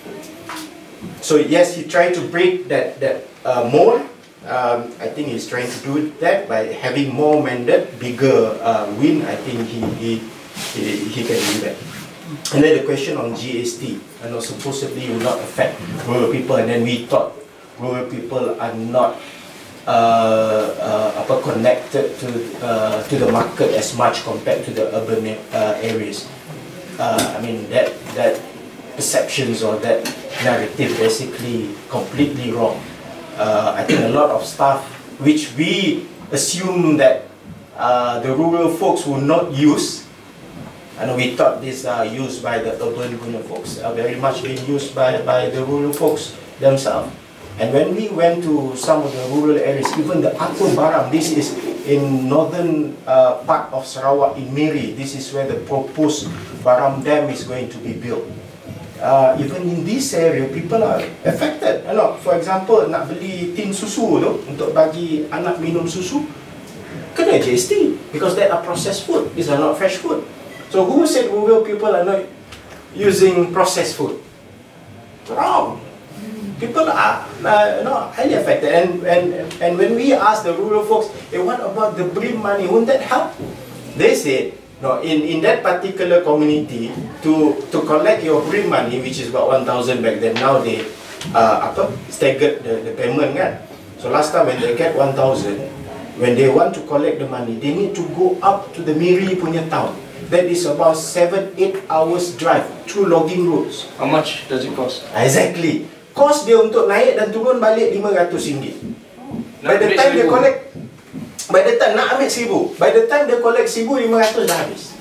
So yes, he tried to break that, that uh, mold. Um, I think he's trying to do that by having more mandate, bigger uh, win. I think he, he, he, he can do that. And then the question on G S T, you know, supposedly will not affect rural people, and then we thought rural people are not uh, uh, connected to uh, to the market as much compared to the urban uh, areas. Uh, I mean, that that perceptions or that narrative basically completely wrong. Uh, I think a lot of stuff which we assume that uh, the rural folks will not use. And we thought these are used by the urban rural folks, are very much being used by, by the rural folks themselves. And when we went to some of the rural areas, even the Atur Baram, this is in northern uh, part of Sarawak in Miri, this is where the proposed Baram Dam is going to be built. Uh, even in this area, people are affected. You know, for example, nak beli tin susu tu, untuk bagi anak minum susu, kena G S T, because they are processed food, these are not fresh food. So who said rural people are not using processed food? Wrong. People are uh, no, highly affected. And, and, and when we ask the rural folks, hey, what about the BRIM money? Won't that help? They said, no, in, in that particular community, to, to collect your BRIM money, which is about one thousand back then, now they uh, apa, staggered the, the payment. Kan? So last time when they get one thousand, when they want to collect the money, they need to go up to the Miri punya town. That is about seven, eight hours drive through logging roads. How much does it cost? Exactly. Cost dia untuk naik dan turun balik lima ratus ringgit. By the time they collect, by the time nak ambil seribu, by the time they collect seribu lima ratus dah habis.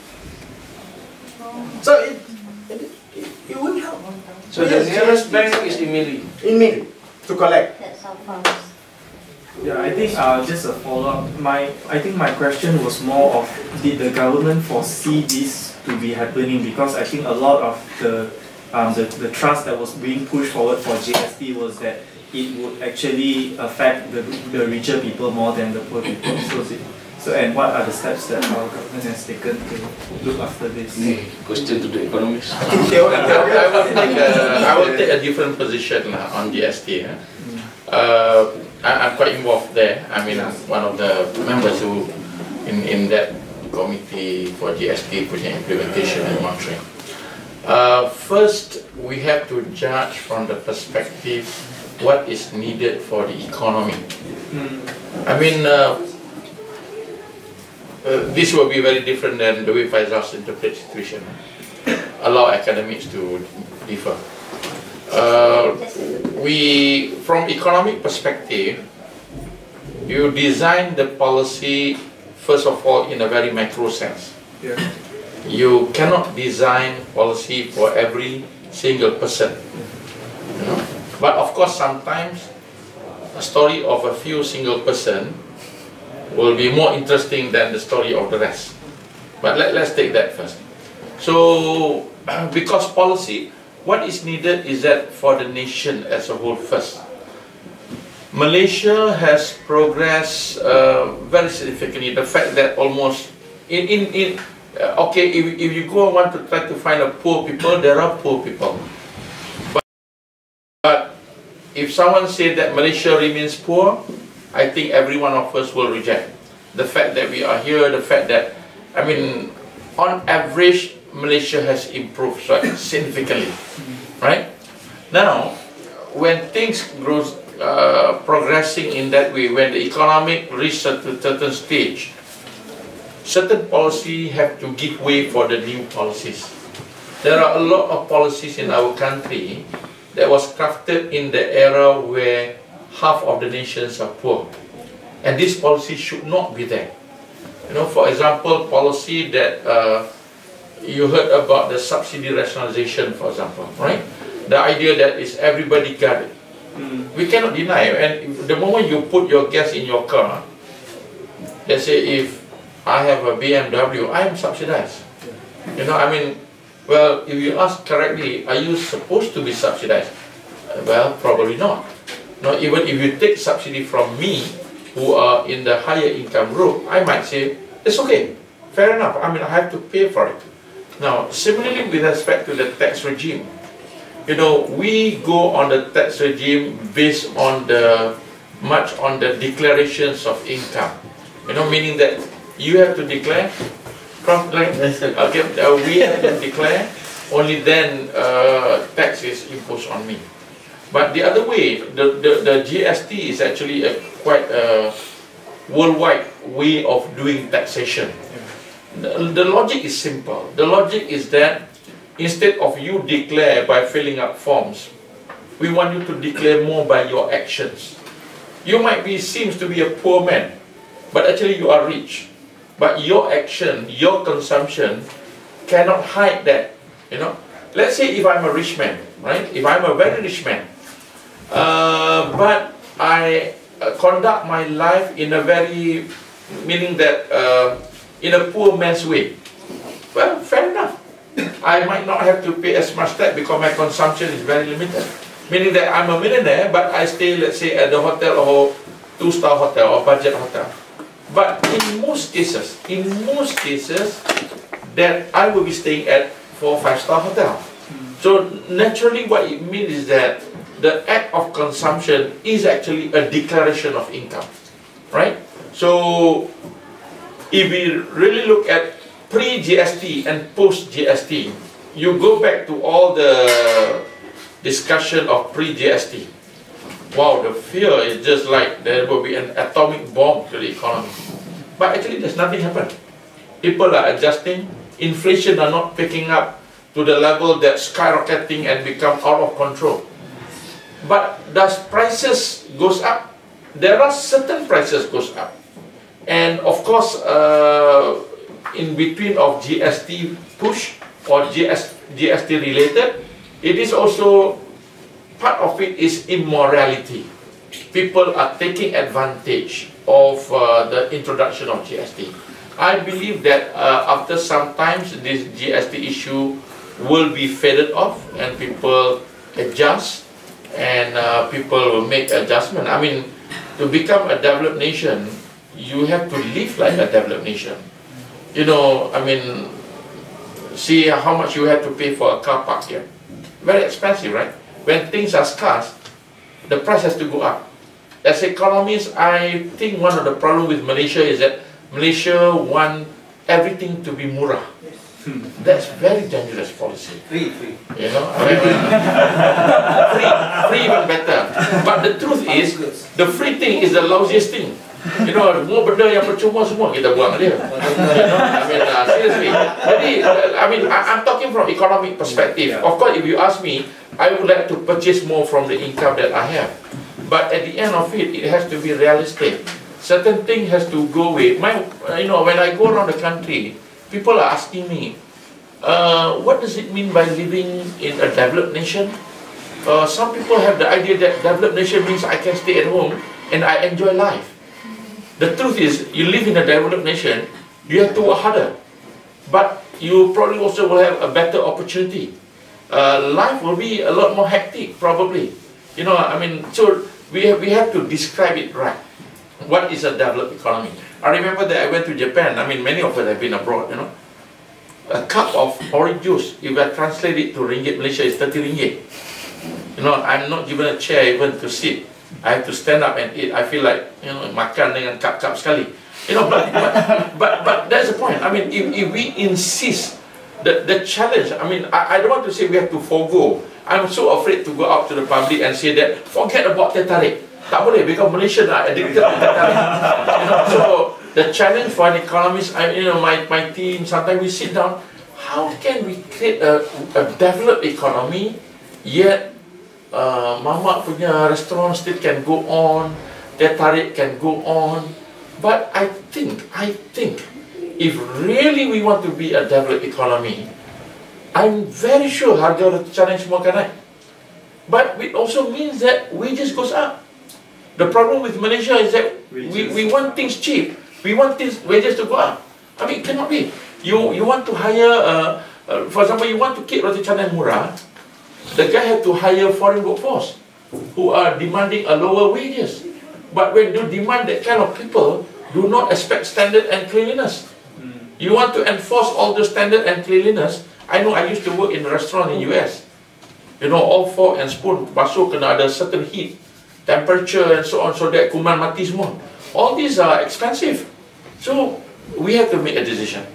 So it, it, it, it won't help. So yes, the nearest bank is in Miri. In Miri to collect. That's how far. Yeah, I think uh, just a follow-up. My, I think my question was more of, did the government foresee this to be happening? Because I think a lot of the um, the, the trust that was being pushed forward for G S T was that it would actually affect the, the richer people more than the poor people. So, so and what are the steps that our government has taken to look after this? Hey, question to the economists. I, I, will take a, I will take a different position on G S T. Eh? Uh, I, I'm quite involved there. I mean, I'm one of the members who in, in that committee for G S T punya implementation and monitoring. Uh, first, we have to judge from the perspective what is needed for the economy. Mm. I mean, uh, uh, this will be very different than the way Faisal interprets situation. Allow academics to differ. Uh, we, from economic perspective, you design the policy first of all in a very macro sense. Yeah. You cannot design policy for every single person. You know? But of course, sometimes a story of a few single person will be more interesting than the story of the rest. But let, let's take that first. So, because policy, what is needed is that for the nation as a whole first. Malaysia has progressed uh, very significantly. The fact that almost, in, in, in uh, okay, if, if you go and want to try to find a poor people, there are poor people. But, but if someone said that Malaysia remains poor, I think every one of us will reject. The fact that we are here, the fact that, I mean, on average, Malaysia has improved significantly, right? Now, when things grow, uh, progressing in that way, when the economic reaches a certain stage, certain policy have to give way for the new policies. There are a lot of policies in our country that was crafted in the era where half of the nations are poor. And this policy should not be there. You know, for example, policy that uh, you heard about the subsidy rationalization, for example, right? The idea that is everybody got it. Mm. We cannot deny it. And the moment you put your gas in your car, let's say if I have a B M W, I am subsidized. You know, I mean, well, if you ask correctly, are you supposed to be subsidized? Uh, well, probably not. No, even if you take subsidy from me, who are in the higher income group, I might say, it's okay, fair enough, I mean, I have to pay for it. Now, similarly with respect to the tax regime, you know, we go on the tax regime based on the, much on the declarations of income. You know, meaning that you have to declare, from, like, okay, uh, we have to declare, only then uh, tax is imposed on me. But the other way, the, the, the G S T is actually a quite a worldwide way of doing taxation. The, the logic is simple. The logic is that instead of you declare by filling up forms, we want you to declare more by your actions. You might be, seems to be a poor man, but actually you are rich. But your action, your consumption cannot hide that. You know, let's say if I'm a rich man, right? If I'm a very rich man, Uh, but I uh, conduct my life in a very, meaning that uh, in a poor man's way. Well, fair enough. I might not have to pay as much tax because my consumption is very limited. Meaning that I'm a millionaire, but I stay, let's say, at the hotel or two-star hotel or budget hotel. But in most cases, in most cases, that I will be staying at four, five-star hotel. So naturally, what it means is that the act of consumption is actually a declaration of income, right? So, if we really look at pre-G S T and post-G S T, you go back to all the discussion of pre-G S T. Wow, the fear is just like there will be an atomic bomb to the economy. But actually, there's nothing happened. People are adjusting. Inflation are not picking up to the level that's skyrocketing and become out of control. But does prices goes up? There are certain prices goes up, and of course, uh, in between of G S T push or G S T related, it is also part of it is immorality. People are taking advantage of uh, the introduction of G S T. I believe that uh, after some time, this G S T issue will be faded off, and people adjust. And uh, people will make adjustment. I mean, to become a developed nation, you have to live like a developed nation. You know, I mean, see how much you have to pay for a car park here. Very expensive, right? When things are scarce, the price has to go up. As economists, I think one of the problems with Malaysia is that Malaysia wants everything to be murah. That's very dangerous policy. Free, free. You know, I mean, free, free even better. But the truth is, the free thing is the lousiest thing. You know, semua benda yang percuma semua kita buang dia. You know, I mean, uh, seriously. Jadi, I mean, I, I'm talking from economic perspective. Of course, if you ask me, I would like to purchase more from the income that I have. But at the end of it, it has to be realistic. Certain thing has to go away. My, you know, when I go around the country, people are asking me, uh, what does it mean by living in a developed nation? Uh, some people have the idea that developed nation means I can stay at home and I enjoy life. The truth is, you live in a developed nation, you have to work harder. But you probably also will have a better opportunity. Uh, life will be a lot more hectic, probably. You know, I mean, so we have, we have to describe it right. What is a developed economy? I remember that I went to Japan. I mean, many of us have been abroad, you know. A cup of orange juice, if I translate it to ringgit Malaysia, is thirty ringgit. You know, I'm not given a chair even to sit. I have to stand up and eat. I feel like, you know, makan dengan cup-cup sekali. You know, but, but, but, but that's the point. I mean, if, if we insist, the, the challenge, I mean, I, I don't want to say we have to forego. I'm so afraid to go out to the public and say that, forget about teh tarik. Tak boleh, because Malaysians are addicted to teh tarik. You know, so the challenge for an economist, I, you know, my, my team, sometimes we sit down, how can we create a, a developed economy, yet uh, Mamak punya restaurant still can go on, teh tarik can go on. But I think, I think, if really we want to be a developed economy, I'm very sure harga challenge semua akan naik. But it also means that wages goes up. The problem with Malaysia is that we, we want things cheap. We want things wages to go up. I mean, it cannot be. You you want to hire, uh, uh, for example, you want to keep roti canai murah, the guy have to hire foreign workforce who are demanding a lower wages. But when you demand that kind of people, do not expect standard and cleanliness. You want to enforce all the standard and cleanliness. I know I used to work in a restaurant in U S. You know, all fork and spoon basuh kena ada certain heat, temperature and so on, so that kuman mati semua. All these are expensive. So we have to make a decision.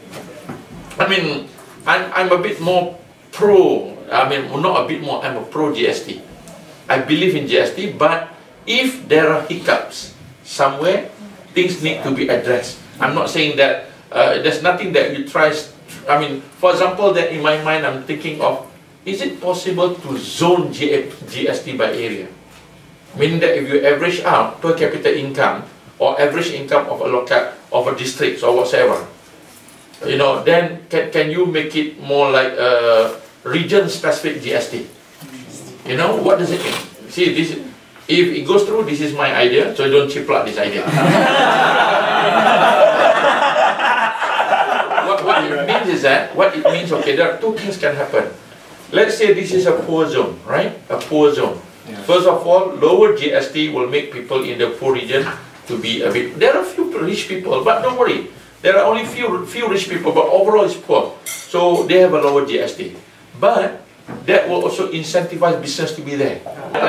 I mean, I'm, I'm a bit more pro, I mean, not a bit more, I'm a pro G S T. I believe in G S T, but if there are hiccups somewhere, things need to be addressed. I'm not saying that uh, there's nothing that you try. I mean, for example, that in my mind I'm thinking of, is it possible to zone G S T by area? Meaning that if you average out per capita income or average income of a local, of a district or whatsoever, you know, then can, can you make it more like a region-specific G S T? You know, what does it mean? See, this, if it goes through, this is my idea, so don't chiplak this idea. what, what it means is that, what it means, okay, there are two things can happen. Let's say this is a poor zone, right? A poor zone. Yeah. First of all, lower G S T will make people in the poor region to be a bit, there are few rich people, but don't worry. There are only few, few rich people, but overall it's poor. So they have a lower G S T. But that will also incentivize business to be there.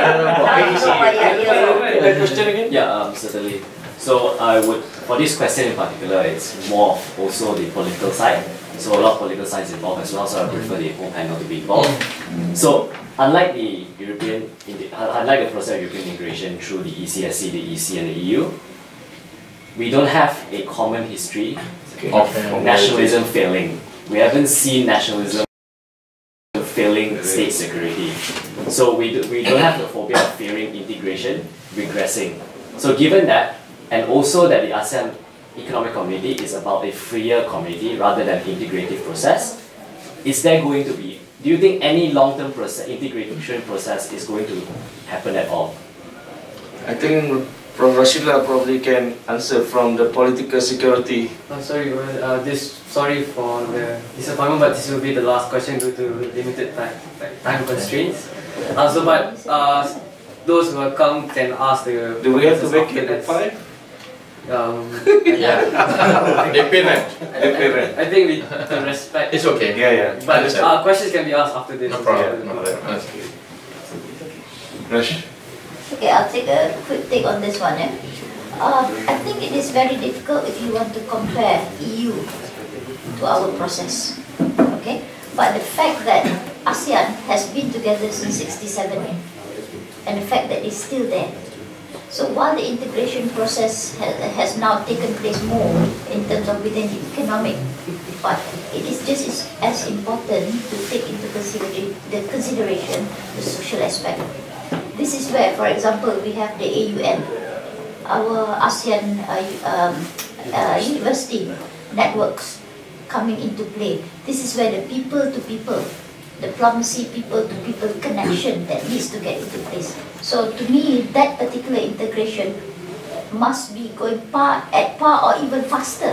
Yeah, um, certainly. So I would, for this question in particular, it's more of also the political side. So a lot of political science involved as well, so I prefer the whole panel to be involved. So unlike the European, unlike the process of European integration through the E C S C, the E C and the E U, we don't have a common history of nationalism failing. We haven't seen nationalism failing state security. So we, do, we don't have the phobia of fearing integration regressing. So given that, and also that the ASEAN Economic Community is about a freer community rather than integrative process, is there going to be, do you think any long-term process, integration process is going to happen at all? I think Professor Rashida probably can answer from the political security. Oh, sorry, uh, this, sorry for the disappointment, but this will be the last question due to limited time, time constraints. Uh, so, but uh, those who will come can ask the. Do we have to make it at five? Um, yeah. They pay rent. They pay rent. I think we to respect. It's okay. Yeah, yeah. But uh, questions can be asked after this. No problem. Yeah. No problem. Rush. Okay, I'll take a quick take on this one. Eh? Uh, I think it is very difficult if you want to compare E U to our process. Okay, but the fact that ASEAN has been together since sixty-seven, and the fact that it's still there. So while the integration process has, has now taken place more in terms of within the economic, but it is just as, as important to take into consideration the consideration the social aspect. This is where, for example, we have the A U N, our ASEAN uh, um, uh, university networks coming into play. This is where the people-to-people, diplomacy, people-to-people connection that needs to get into place. So to me, that particular integration must be going par, at par or even faster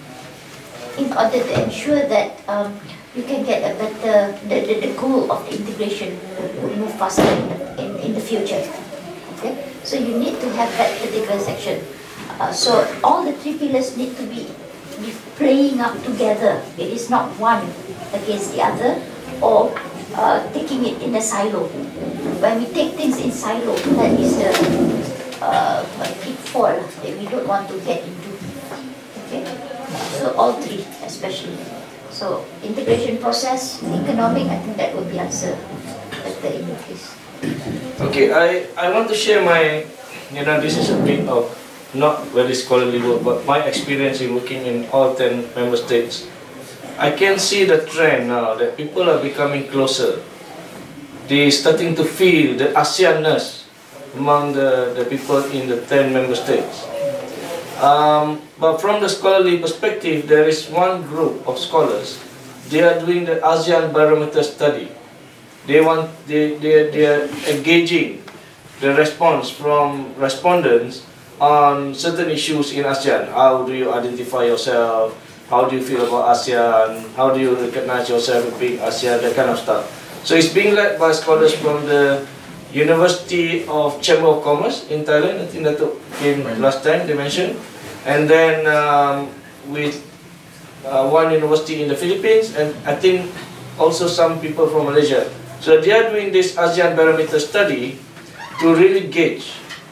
in order to ensure that um, you can get a better, the, the, the goal of the integration will move faster in the, in, in the future. Okay? So you need to have that particular section. Uh, so all the three pillars need to be, be playing up together. It is not one against the other or uh, taking it in a silo. When we take things in silo, that is the uh, pitfall that we don't want to get into. Okay? So all three especially. So integration process, economic, I think that would be answered better in your case. Okay, I, I want to share my, you know, this is a bit of not very scholarly work, but my experience in working in all ten member states. I can see the trend now that people are becoming closer. They starting to feel the ASEAN-ness among the, the people in the ten member states. Um, but from the scholarly perspective, there is one group of scholars. They are doing the ASEAN Barometer study. They want they they they are engaging the response from respondents on certain issues in ASEAN. How do you identify yourself? How do you feel about ASEAN? How do you recognize yourself as being ASEAN? That kind of stuff. So it's being led by scholars from the University of Chamber of Commerce in Thailand. I think that came last time they mentioned, and then um, with uh, one university in the Philippines, and I think also some people from Malaysia. So they are doing this ASEAN Barometer study to really gauge.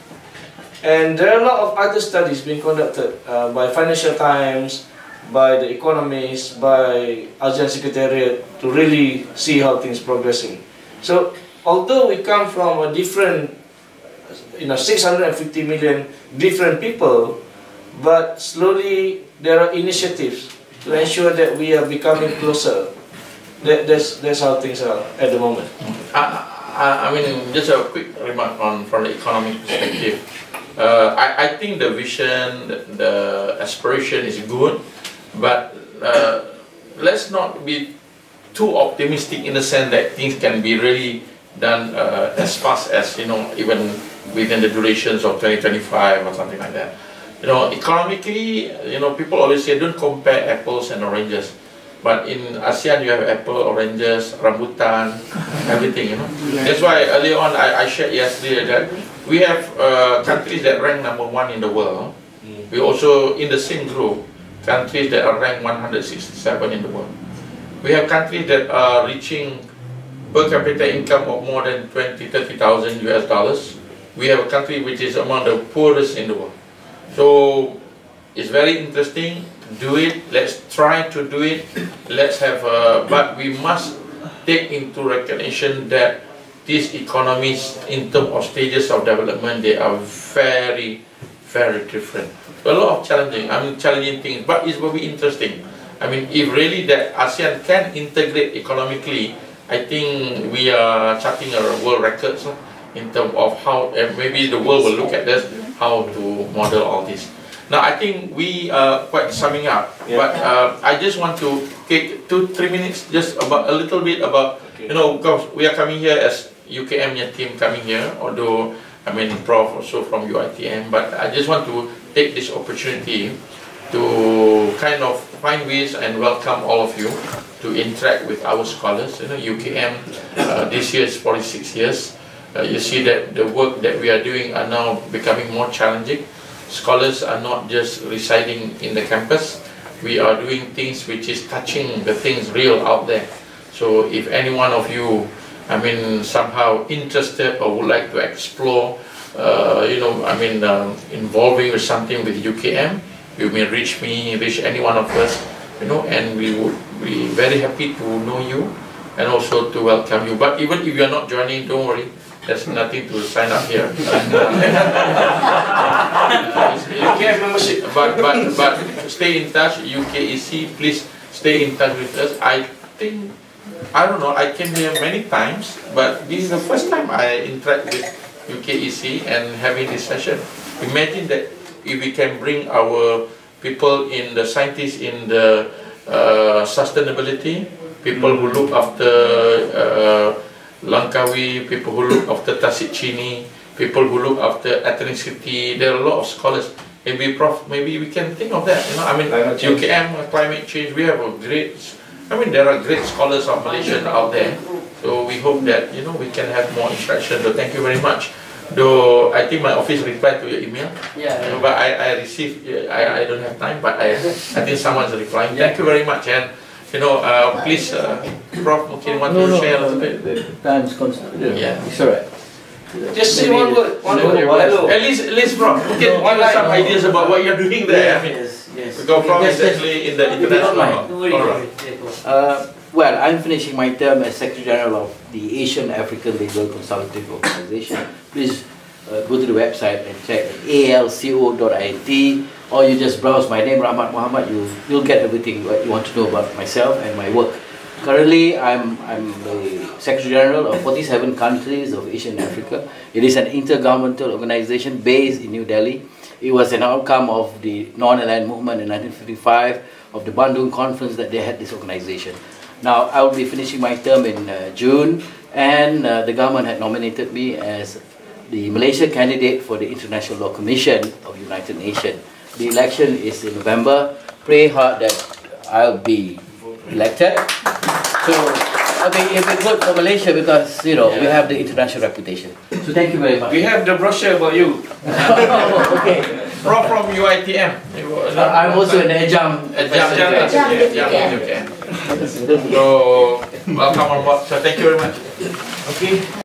And there are a lot of other studies being conducted uh, by Financial Times, by the Economist, by ASEAN Secretariat to really see how things progressing. So although we come from a different, you know, six hundred fifty million different people, but slowly there are initiatives to ensure that we are becoming closer. That, that's, that's how things are at the moment. I, I, I mean, just a quick remark on from the economic perspective. Uh, I, I think the vision, the, the aspiration is good, but uh, let's not be too optimistic in the sense that things can be really done uh, as fast as, you know, even within the durations of twenty twenty-five or something like that. You know, economically, you know, people always say don't compare apples and oranges. But in ASEAN, you have apple, oranges, rambutan, everything, you know. That's why earlier on I, I shared yesterday that we have uh, countries that rank number one in the world. We also, in the same group, countries that are ranked one hundred sixty-seven in the world. We have countries that are reaching per capita income of more than twenty, thirty thousand U S dollars. We have a country which is among the poorest in the world. So it's very interesting. Do it. Let's try to do it. Let's have a, but we must take into recognition that these economies, in terms of stages of development, they are very, very different. A lot of challenging, I mean, challenging things, but it's very interesting. I mean, if really that ASEAN can integrate economically, I think we are charting a world records in terms of how, and maybe the world will look at this, how to model all this. Now, I think we are quite summing up, yeah. But uh, I just want to take two, three minutes, just about a little bit about, okay. You know, because we are coming here as U K M team coming here, although, I mean, Prof also from U I T M, but I just want to take this opportunity to kind of find ways and welcome all of you to interact with our scholars. You know, U K M, uh, this year is forty-six years. Uh, you see that the work that we are doing are now becoming more challenging. Scholars are not just residing in the campus. We are doing things which is touching the things real out there. So if any one of you, I mean, somehow interested or would like to explore, uh, you know, I mean, um, involving with something with U K M, you may reach me, reach any one of us, you know, and we would be very happy to know you and also to welcome you. But even if you are not joining, don't worry. There's nothing to sign up here. U K M membership, but but but stay in touch. U K E C, please stay in touch with us. I think I don't know. I came here many times, but this is the first time I interact with U K E C and having this session. Imagine that if we can bring our people in the scientists in the uh, sustainability, people who look after. Uh, Langkawi, people who look after Tasik Chini, people who look after ethnicity. There are a lot of scholars. Maybe Prof, maybe we can think of that. You know, I mean, U K M, uh, climate change. We have a great. I mean, there are great scholars of Malaysian out there. So we hope that you know we can have more interaction. So thank you very much. Though I think my office replied to your email. Yeah. Uh, but I I received. I I don't have time. But I I think someone's replying. Thank you very much. And you know, uh, please, uh, Prof, mungkin want no, to no, share a no, little bit. the time's constant. Yeah. It's alright. Just say one word, one word. Hello. At least, at least, Prof, you can give us some ideas about what you're doing there. I mean, Yes, yes. because Prof is Yes, yes. actually in the If you don't mind. international. All right. Uh, well, I'm finishing my term as Secretary General of the Asian African Legal Consultative Organization. Please uh, go to the website and check A L C O dot I N T, or you just browse my name, Rahmat Muhammad. You you'll get everything what you want to know about myself and my work. Currently, I'm I'm the Secretary General of forty-seven countries of Asia and Africa. It is an intergovernmental organization based in New Delhi. It was an outcome of the non-aligned movement in nineteen fifty-five, of the Bandung conference that they had this organization. Now, I will be finishing my term in uh, June, and uh, the government had nominated me as the Malaysia candidate for the International Law Commission of United Nations. The election is in November. Pray hard that I'll be elected. So, I mean, it'll be good for Malaysia because, you know, yeah. we have the international reputation. So, thank you very much. We have the brochure about you. Oh, okay. Prof from U I T M. Uh, I'm also an adjunct. Adjunct. Adjunct. So, welcome on board. So, thank you very much. Okay.